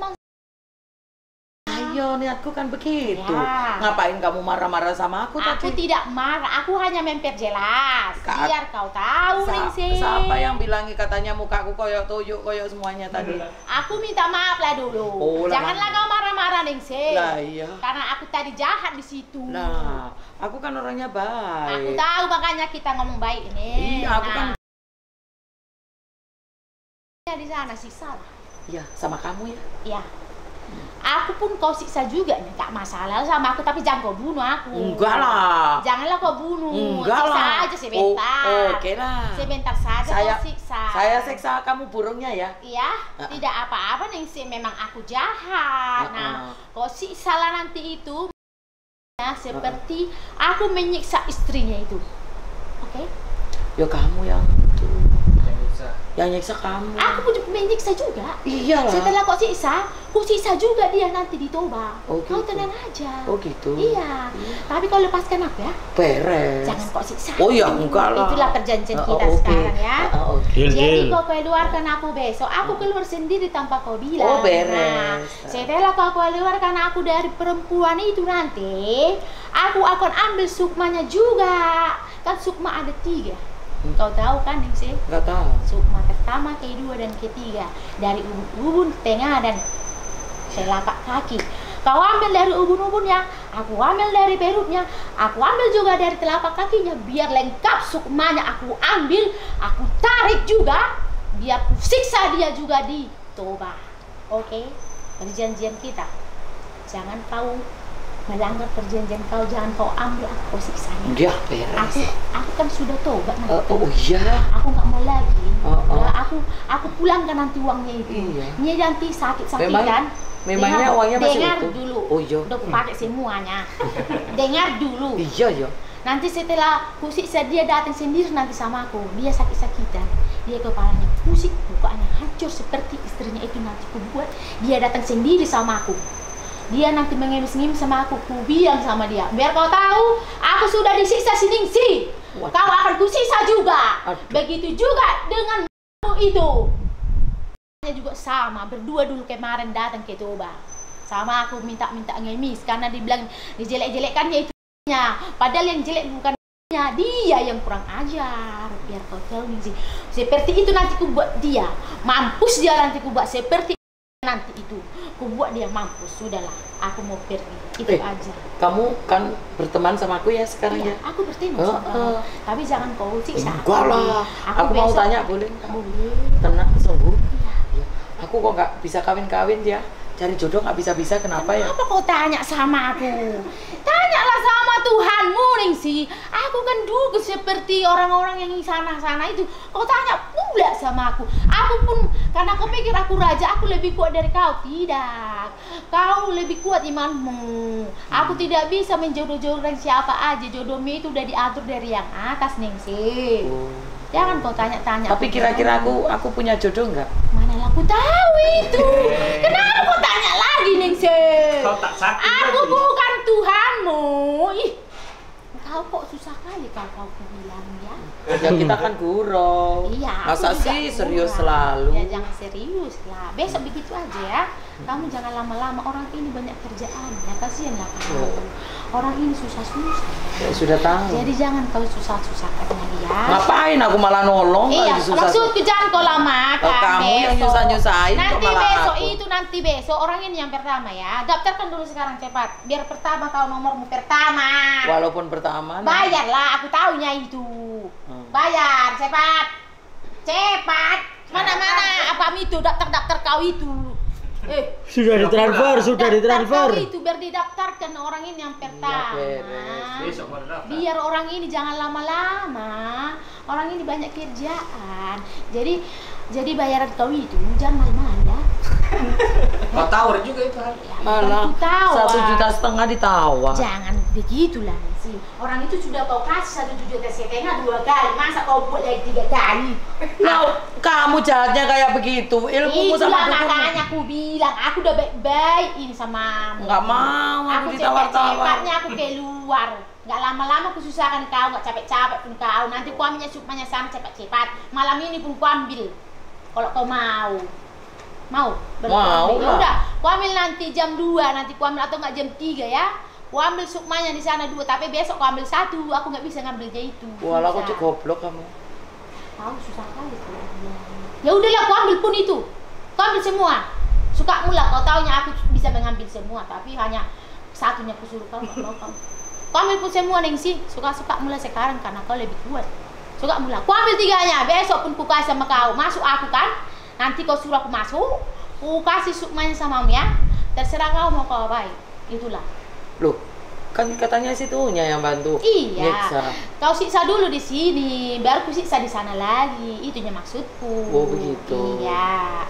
Ayo, niatku kan begitu. Ya. Ngapain kamu marah-marah sama aku Aku tadi? tidak marah, aku hanya memperjelas Kak, biar kau tahu Ningsih. Siapa yang bilangi katanya mukaku koyok tuyuk, koyok semuanya tadi? Aku minta maaf lah dulu. Oh, lah, Janganlah kau marah-marah Ningsih. Lah iya. Karena aku tadi jahat di situ. Nah, aku kan orangnya Aku baik. tahu makanya kita ngomong baik ini. Iya, aku kan. Di sana siksa lah. Iya, sama kamu ya. Iya. Aku pun kau siksa juga nih, gak masalah sama aku, tapi jangan kau bunuh aku. Enggak lah. Janganlah kau bunuh. Enggak siksa lah. aja sebentar. Oke lah. Sebentar saja kau siksa. Saya siksa kamu burungnya ya. Iya, tidak apa-apa nih sih, memang aku jahat. Nah, kau siksa lah nanti itu. Ya, seperti aku menyiksa istrinya itu. Oke? Ya kamu yang itu. Yang nyiksa kamu. Aku pun menyiksa juga. Iyalah. Setelah kau siksa juga dia nanti ditoba. Oh, Kau gitu. tenang aja. Oh gitu. Iya. Tapi kau lepaskan aku ya. Beres. Jangan kau siksa. Oh ya, enggak lah. Itulah perjanjian kita oke. sekarang ya. Oke. Jadi kau keluarkan aku besok. Aku keluar sendiri tanpa kau bilang. Oh, beres. Nah, setelah kau keluarkan aku dari perempuan itu nanti, aku akan ambil sukmanya juga. Kan sukma ada 3. Kau tahu kan sih? Enggak tahu. Sukma pertama, kedua, dan ketiga. Dari ubun-ubun, tengah, dan telapak kaki. Kau ambil dari ubun-ubunnya, aku ambil dari perutnya, aku ambil juga dari telapak kakinya. Biar lengkap sukmanya aku ambil, aku tarik juga. Biar ku siksa dia juga di toba. Oke? Perjanjian kita. Jangan kau melanggar perjanjian kau, jangan kau ambil aku siksanya. Ya, beres. Aku kan sudah tobat nanti. Oh iya. Aku nggak mau lagi. Oh. Aku pulangkan nanti uangnya itu. Iya. Ini nanti sakit-sakitan. Memangnya uangnya masih dengar utuh? dulu. Oh iya. Udah aku pakai semuanya. Dengar dulu. Iya ya. Nanti setelah ku siksa dia datang sendiri nanti sama aku. Dia sakit-sakitan. Dia kepalanya pusing, mukanya hancur seperti istrinya itu nanti ku buat. Dia datang sendiri sama aku. Dia nanti mengemis-ngemis sama aku, ku bilang sama dia, biar kau tahu, aku sudah disiksa si Ningsih. Kau akan kusiksa juga. Aduh. Begitu juga dengan itu. Dia juga sama, berdua dulu kemarin datang ke Toba. Sama aku minta-minta ngemis karena dibilang dijelek-jelekkannya itu. Padahal yang jelek bukan dia yang kurang ajar. Biar kau tahu Ningsih. Seperti itu nanti ku buat dia. Mampus dia nanti ku buat seperti nanti itu. Ku buat dia mampus. Sudahlah, aku mau pergi. Itu aja. Kamu kan berteman sama aku ya sekarang Iya, ya? aku bertemu sama tapi jangan kau siksa. Enggak lah. Aku mau besok- tanya boleh? Boleh. Tenang, sungguh. Iya. Ya. Aku kok nggak bisa kawin-kawin ya? Cari jodoh nggak bisa-bisa, kenapa ya? Kenapa kau tanya sama aku? Tanyalah sama Tuhanmu, Ningsih. Aku kan juga seperti orang-orang yang di sana-sana itu. Kau tanya pula sama aku. Aku pun, karena kau pikir aku raja, aku lebih kuat dari kau. Tidak. Kau lebih kuat imanmu. Aku tidak bisa menjodoh-jodohkan siapa aja. Jodohmu itu udah diatur dari yang atas, Ningsih. Jangan kau tanya-tanya. Tapi kira-kira aku punya jodoh nggak? Mana aku tahu itu. Kenapa kau tanya lagi, Ningsih? Kau tak sakit Aku lagi. bukan Tuhanmu. Ih, kau kok susah kali kau bilang ya. Ya kita kan guru. Iya. Masa aku juga sih serius kurang. selalu? Ya jangan serius lah. Besok begitu aja ya. Kamu jangan lama-lama. Orang ini banyak kerjaan. Ya kasihan lah kamu. Orang ini susah-susah. Ya, sudah tahu. Jadi jangan kau susah-susahkan dia. Ngapain aku malah nolong? Iya, lagi susah. maksudku jangan kau lamakan. Oh, kamu yang besok. nyusah-nyusahin kok Nanti malah besok aku. itu nanti besok orang ini yang pertama ya. Daftarkan dulu sekarang cepat. Biar pertama kau nomormu pertama. Walaupun pertama. Bayarlah, aku tahunya itu. Bayar, cepat. Cepat. Mana-mana apa itu daftar-daftar kau itu. Sudah ditransfer, sudah ditransfer. Kau itu biar didaftarkan orang ini yang pertama. Biar orang ini jangan lama-lama. Orang ini banyak kerjaan. Jadi bayaran kau itu jangan mahal-mahal ya. Kau tawar juga itu. Malah 1,5 juta ditawar. Jangan begitulah sih. Orang itu sudah kau kasih 1,5 juta 2 kali. Masa kau buat lagi 3 kali? Nah, kamu jahatnya kayak begitu. Ilmumu sama Itulah dukunmu. makanya aku bilang, aku udah baik-baik ini sama. Nggak mau Aku aku ditawar-tawar. cepatnya aku keluar. Nggak lama-lama aku susahkan kau, nggak capek-capek pun kau. Nanti ku ambilnya sukmanya sana cepat-cepat. Malam ini pun ku ambil. Kalau kau mau. Mau? Mau Ya lah. udah, ku ambil nanti jam 2, nanti ku ambil atau nggak jam 3 ya. Ku ambil sukmanya di sana 2, tapi besok ku ambil 1. Aku nggak bisa ngambilnya itu. Walah, aku Susah. goblok kamu. Tahu susah kali tuh. Ya udahlah, aku ambil pun itu. Kau ambil semua. Suka mula, kau taunya aku bisa mengambil semua, tapi hanya satunya aku suruh kau, nggak mau kau. Kau ambil pun semua Nengsi. Suka-suka mula sekarang karena kau lebih kuat. Suka mula. Kau ambil 3-nya. Besok pun ku kasih sama kau. Masuk aku kan? Nanti kau suruh aku masuk. Ku kasih sukmanya sama ya. Terserah kau mau kau baik. Itulah. Loh, kan katanya situnya yang bantu. Iya. Nyiksa. Kau siksa dulu di sini, baru ku siksa di sana lagi. Itunya maksudku. Oh, begitu. Iya.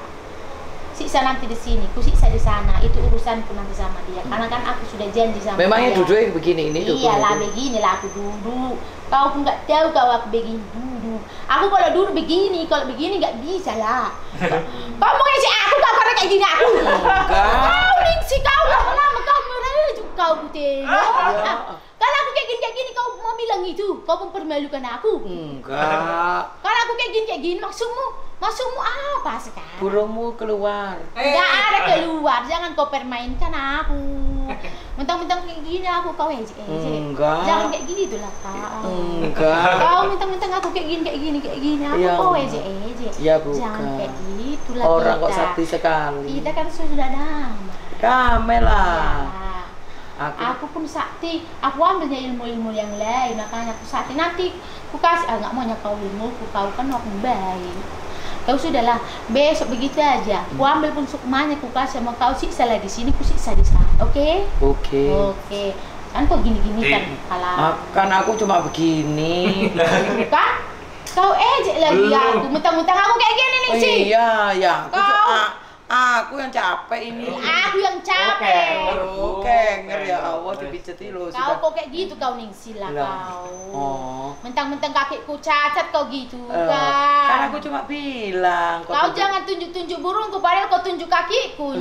Siksa nanti di sini, ku siksa di sana. Itu urusanku nanti sama dia. Karena kan aku sudah janji sama Memangnya dia. duduknya begini ini duduk. Iyalah beginilah aku duduk. Kau pun nggak tahu kau aku begini duduk. Aku kalau duduk begini, kalau begini nggak bisa lah. Kau mau ngisi aku kau karena kayak gini aku. Kau Ningsi kau lama-lama kau merujuk kau putih. Kalau aku kayak gini kau mau bilang itu, kau mempermalukan aku. Enggak. Kalau aku kayak gini, maksudmu apa sekarang? Burungmu keluar. Nggak ada keluar, jangan kau permainkan aku. Mentang-mentang kayak gini aku kau ejek. Enggak. Jangan kayak gitu lah kau. Enggak. Kau mentang-mentang aku kayak gini aku Ya, kau ejek. Ya bukan. Jangan kayak gitu lah. Orang kok kita. sakti sekali. Kita kan sudah damai. Damai lah. Ya. Aku pun sakti, aku ambilnya ilmu-ilmu yang lain, makanya aku sakti. Nanti aku kasih, nggak maunya kau ilmu, kau kan aku baik. Kau sudahlah, besok begitu aja. Aku ambil pun sukmanya, aku kasih sama kau, siksa lah di sini, aku siksa di sana. Oke? Oke. Oke. Kan kau gini-gini kan, kalau Kan aku cuma begini. kan? Kau ejek lagi aku, mentang-mentang aku kayak gini nih sih. Iya, ya. Kau- Aku yang capek ini. Aku yang capek. Oke, ngeri ya Allah dipijeti lo. Kau kok kayak gitu kau Ningsi lah Lah. kau. Oh. Mentang-mentang kakiku cacat kau gitu Kan kan. aku cuma bilang. Kau jangan tunjuk-tunjuk burungku padahal kau tunjuk kakiku.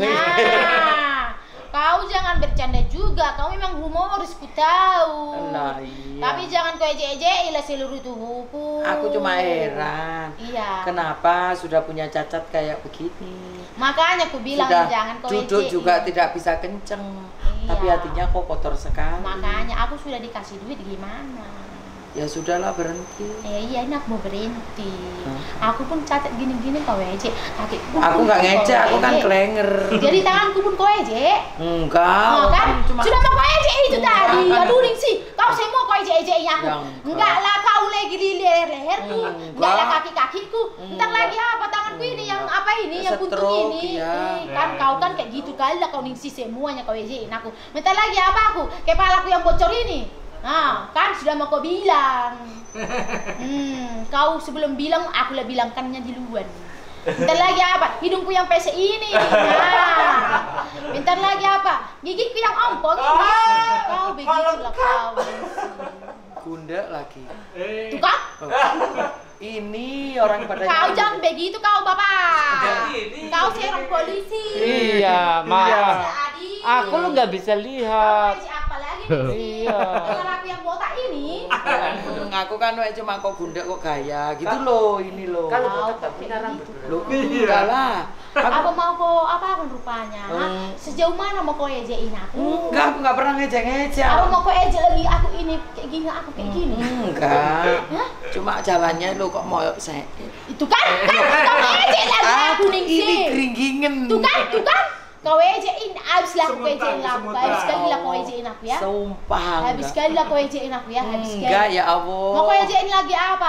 Nah. Kau jangan bercanda juga. Kau memang humoris ku tahu. Nah, iya. Tapi jangan kau ejek-ejek lah seluruh tubuhku. Aku cuma heran. Iya. Kenapa sudah punya cacat kayak begini? Makanya aku bilang Sudah jangan kau duduk ejek. juga tidak bisa kenceng. Iya. Tapi hatinya kok kotor sekali. Makanya aku sudah dikasih duit gimana? Ya sudahlah, berhenti. Iya, ini aku mau berhenti. Aku pun cacat gini-gini kau ejek. Kakiku Aku pun nggak kau ngecek, aku kan ejek. klenger. Jadi tanganku pun kau ejek. Enggak, Oh, kan? cuma Sudah mau kau ejek itu tadi. kan- Aduh Ningsi, kau semua kau ejek-ejeknya aku. Ya, Enggak lah kau lagi di leher-leherku. Enggak lah Enggak. kaki-kakiku. Entar Enggak. lagi apa tanganku ini yang apa ini yang buntung Stroke, ini. ya. Kan kau kan kayak gitu kali lah kau Ningsi semuanya kau ejekin aku. Bentar lagi apa aku? Kepalaku yang bocor ini. Nah, kan sudah mau kau bilang. Kau sebelum bilang, aku lah bilangkannya di luar. Bentar lagi apa? Hidungku yang pesek ini. Nah, bentar lagi apa? Gigiku yang ompong ini. Kau begitulah kau. Gunda lagi. Tuh kan? Ini orang pada Kau jangan begitu kau bapak. Kau serang polisi. Iya, maaf. Adi. Aku lu nggak bisa lihat. Kau apa lagi nih? Iya. Dengan aku yang botak ini. Aku kan cuma kok gunda kok gaya gitu loh, ini loh. Kalau Kau botak tapi kayak rambut. gitu. Loh, enggak lah. Apa mau kau apa kan rupanya? Hmm. Sejauh mana mau kau ejekin aku? Enggak, aku nggak pernah ngejek-ngejek. Apa mau kau ejek lagi aku ini kayak gini aku kayak gini? Enggak. Hah? Cuma jalannya lo kok mau saya. Itu kan kau ejek lagi aku Ningsi. Ini geringgingen. Tuh kan kau ejekin abis lah kau ejekin aku. Habis sekali lah kau ejekin aku ya. Sumpah. Habis sekali lah kau ejekin aku ya. Habis sekali. Enggak ya Allah. Mau kau ejekin lagi apa?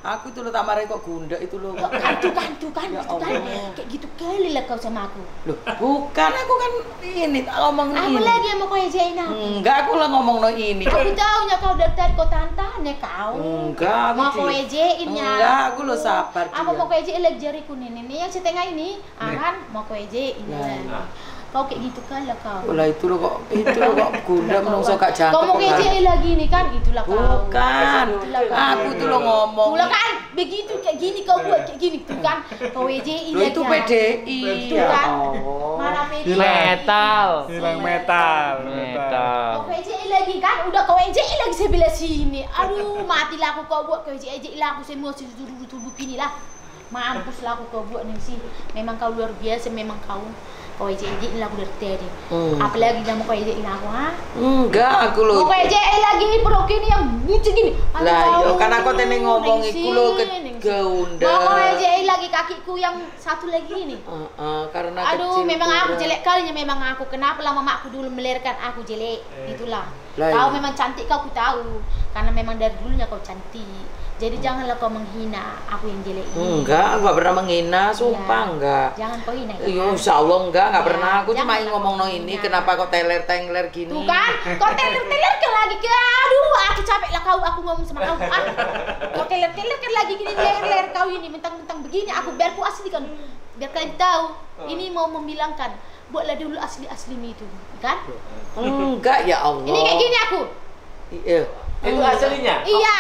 Aku itu lo tak marahin kok gunda itu lo. Tuh kan, kayak gitu kali lah kau sama aku. Loh, bukan aku kan ini tak ngomong Apa ini. lagi yang mau kau ejein aku? Enggak, aku lah ngomong no ini. Aku taunya kau dari tadi kau tantannya kau. Enggak, aku Mau kau ejeinnya. Enggak, aku lo sabar. Apa mau kau ejein lagi jariku nih yang setengah ini? Aran mau kau ejein. Kau kayak gitu kan lah kau. Lah itu lo kok gunda menungso gak jangkep. Kau mau ejein lagi nih kan itulah kau. Bukan. Aku tuh lo ngomong. Tulah kan begitu kayak gini kau buat kayak gini tuh kan. Kau ejein Lo lagi. itu PDI. Tuh kan. Mana PDI? Hilang metal. Kau ejein lagi kan. Udah kau ejein lagi sebelah sini. Aduh, matilah aku kau buat kau ejein lah aku semua tubuh gini lah. Mampus lah aku kau buat nih sih. Memang kau luar biasa memang kau. Kau ejein lah aku dari tadi. Apalagi kamu kau ejein aku, ha? Enggak, aku lo. Kau ejein lagi perut ini yang bucin gini. Lah, yo kan aku tadi ngomong iku lo ke gaunda. Mau kau ejein lagi kakiku yang satu lagi ini. Karena Aduh, kecil memang kurang. aku jelek kalinya memang aku. Kenapa lah mamaku dulu melahirkan aku jelek? Itulah. Lah, Kau iya. memang cantik kau, aku tahu. Karena memang dari dulunya kau cantik. Jadi janganlah kau menghina aku yang jelek ini. Enggak, aku gak pernah menghina, sumpah Ya. enggak. Jangan kau hina. Iya, insya Allah enggak Ya, pernah. Aku cuma janganlah ngomong no kau ini, hina. kenapa kok teler-teler gini? Tuh kan, kau teler-teler kan lagi ke aduh, aku capek lah kau, aku ngomong sama kau. Kau teler-teler kan lagi gini leher kau ini, mentang-mentang begini, aku biar ku asli kan. Biar kalian tahu, ini mau membilangkan, buatlah dulu asli-aslimu itu, kan? Enggak, ya Allah. Ini kayak gini aku. Iya. Itu aslinya? Iya.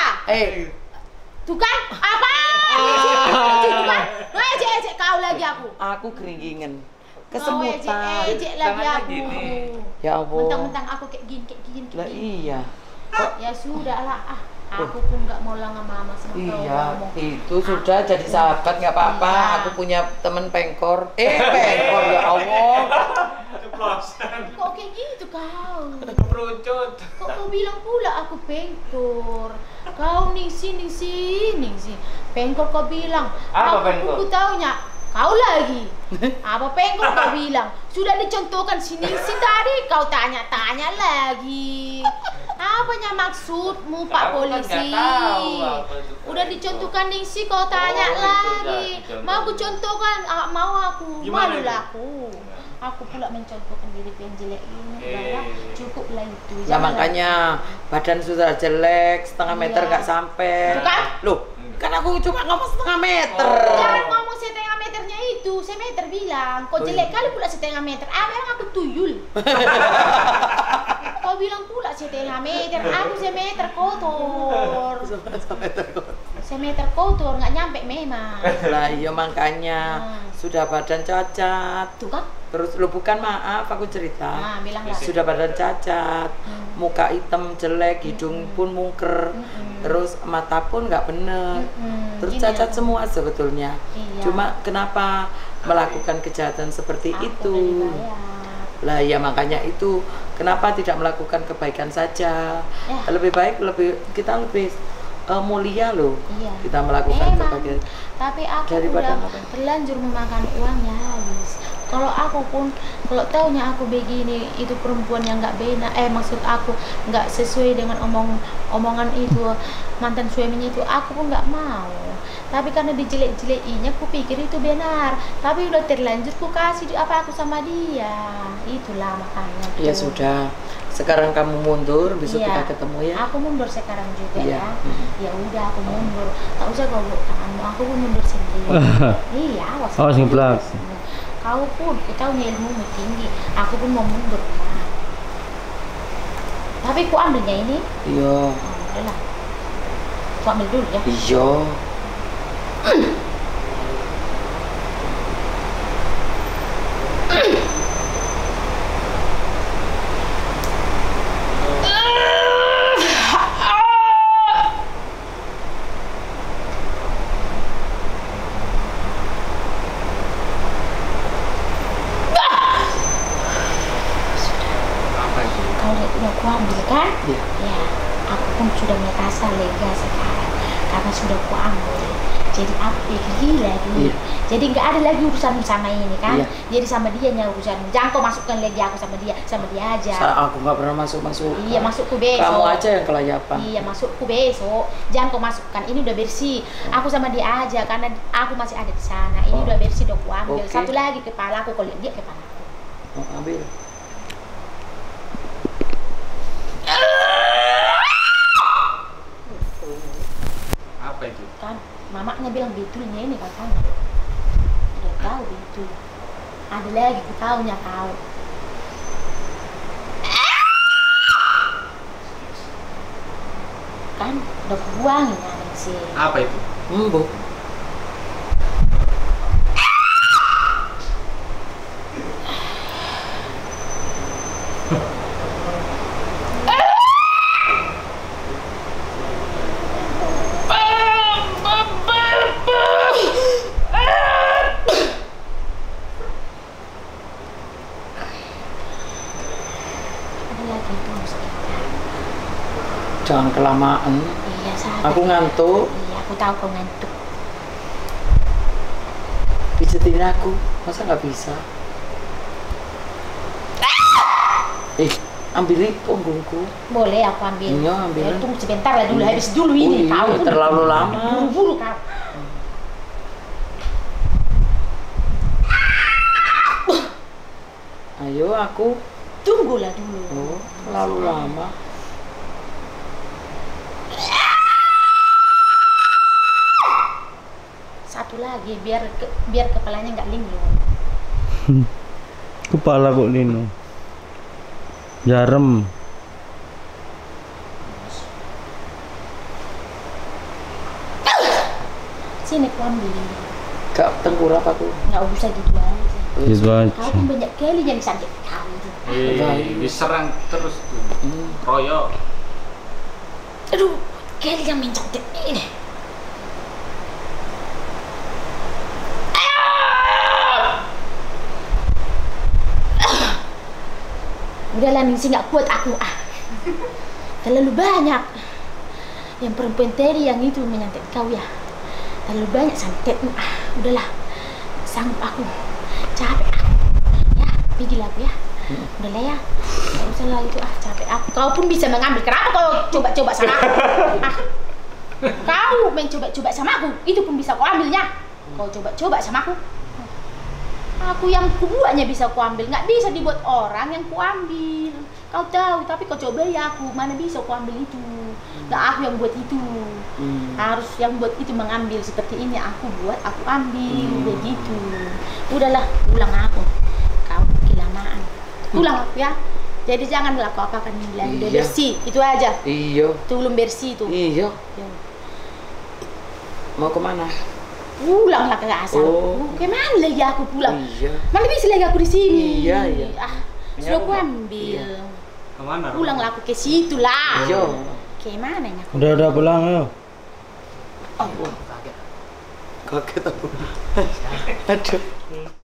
Tuh kan, apa? Tuh kan, no ejek kau lagi aku. Aku keringingen. Kau Kesemutan. ejek lagi Tangannya aku. gini. Ya Allah. Mentang-mentang aku kayak gini. Lah iya. Ya sudah lah, aku pun nggak mau lah mama sama kau Iya, ngomong. itu sudah jadi sahabat nggak apa-apa. Iya. Aku punya temen pengkor. Pengkor ya Allah. Kok kayak gitu kau? Perucut. Kok kau bilang pula aku pengkor? Kau ningsi. Pengkor kau bilang. Apa pengkor? Aku taunya kau lagi. Apa pengkor kau bilang? Sudah dicontohkan si Ningsi tadi, kau tanya-tanya lagi. Apanya maksudmu Pak Aku kan Polisi? nggak tahu apa itu. Udah dicontohkan Ningsi, kau tanya itu lagi. udah Mau aku contohkan, mau aku. Gimana Malu itu? lah aku. Aku pula mencontohkan diri yang jelek ini. Udahlah, cukuplah itu. Ya Janganlah. makanya badan sudah jelek, setengah meter Iya. nggak sampai. Tuh kan? Loh, kan aku cuma ngomong setengah meter. Jangan ngomong setengah meternya itu, semeter bilang. Kau jelek kali pula setengah meter. Yang aku tuyul. Kau bilang pula setengah meter, aku semeter kotor. Semeter kotor, nggak nyampe memang. Lah iya makanya sudah badan cacat. Tuh kan? Terus lo bukan maaf aku cerita. Nah, bilang lah. Sudah badan cacat, muka hitam jelek, hidung pun mungker, terus mata pun nggak bener, terus Gini cacat aku. semua sebetulnya. Iya. Cuma kenapa melakukan kejahatan seperti Aku itu? udah dibayar. Lah ya makanya itu kenapa tidak melakukan kebaikan saja? Ya. Lebih baik kita lebih mulia loh. Iya. Kita melakukan Memang. kebaikan. Tapi aku Daripada udah ngapain? terlanjur memakan uangnya habis. Kalau aku pun, kalau taunya aku begini, itu perempuan yang nggak benar. Maksud aku nggak sesuai dengan omongan itu mantan suaminya itu, aku pun nggak mau. Tapi karena dijelek-jelekinya, aku pikir itu benar. Tapi udah terlanjur, aku kasih apa aku sama dia. Itulah makanya. Ya tuh. sudah. Sekarang kamu mundur, besok Iya. kita ketemu ya. Aku mundur sekarang juga Iya. ya. Ya udah aku mundur. Tak usah kau buat tanganmu. Aku pun mundur sendiri. Iya, awas. Oh, sing plak. Kau pun, kita punya ilmumu tinggi. Aku pun mau mundur. Nah. Tapi ku ambilnya ini. Iya. Udahlah. Ku ambil dulu ya. Iya. Kau udah ku ambil kan? Iya. Ya, aku pun sudah merasa lega sekarang karena sudah ku ambil. Jadi aku pikir gila dulu. Iya. Jadi nggak ada lagi urusan sama ini kan. Iya. Jadi sama dia nya urusan. Jangan kau masukkan lagi aku sama dia aja. Aku nggak pernah masuk. Iya, masukku besok. Kamu aja yang kelayapan. Iya, masukku besok. Jangan kau masukkan. Ini udah bersih. Aku sama dia aja karena aku masih ada di sana. Ini udah bersih, udah aku ambil. Oke. Satu lagi kepala aku, kau lihat dia kepala aku. Ambil. Apa itu? Kan mamanya bilang betulnya ini kakaknya. Udah tahu betul. Ada lagi ku taunya kau. Kan udah ku buangin anak sih. Apa itu? Embuk. Ada lagi itu sekitar. Jangan kelamaan. Iya sahabat. Aku ngantuk. Iya aku tahu kau ngantuk. Pijetin aku. Masa nggak bisa? Ambilin punggungku. Boleh aku ambil. Iya, ambil. Ya, tunggu sebentar lah dulu, habis dulu ini. Iya, Kau terlalu lama. Buru-buru kau. Ayo aku. Tunggulah dulu. Oh, terlalu lama. Satu lagi biar kepalanya nggak linglung. Kepala kok Lino. Jarem. Sini aku ambil. Gak tengkurap aku. Nggak usah gitu aja. Gitu aja. Kau pun banyak kali yang sakit kau itu. Diserang terus tuh. Royok. Aduh, kali yang mencantik ini. Udahlah Ningsi, nggak kuat aku terlalu banyak yang perempuan tadi yang itu menyantet kau ya, terlalu banyak santetmu. Udahlah, sanggup aku, capek aku ya, pergilah aku ya. Udahlah ya, nggak usah lah itu, capek aku. Kau pun bisa mengambil, kenapa kau coba-coba sama aku? Kau mencoba-coba sama aku, itu pun bisa kau ambilnya. Kau coba-coba sama aku. Aku yang kubuatnya bisa kuambil, nggak bisa dibuat orang yang kuambil. Kau tahu, tapi kau coba ya aku, mana bisa kuambil itu. Nggak aku yang buat itu. Harus yang buat itu mengambil seperti ini, aku buat, aku ambil, begitu. Udahlah, pulang aku. Kau kelamaan. Pulang aku ya. Jadi janganlah kau apakan ini lagi, udah bersih, itu aja. Iya. Belum bersih itu. Iya. Mau kemana? Pulanglah ke asal. Oh. Kemana lagi aku pulang? Iya. Mana bisa lagi aku di sini? Iya, iya. Sudah aku ambil. Iya. Kemana? Pulanglah aku ke situ lah. Iya. Kemana nya? Udah pulang ayo. Kaget aku. Aduh.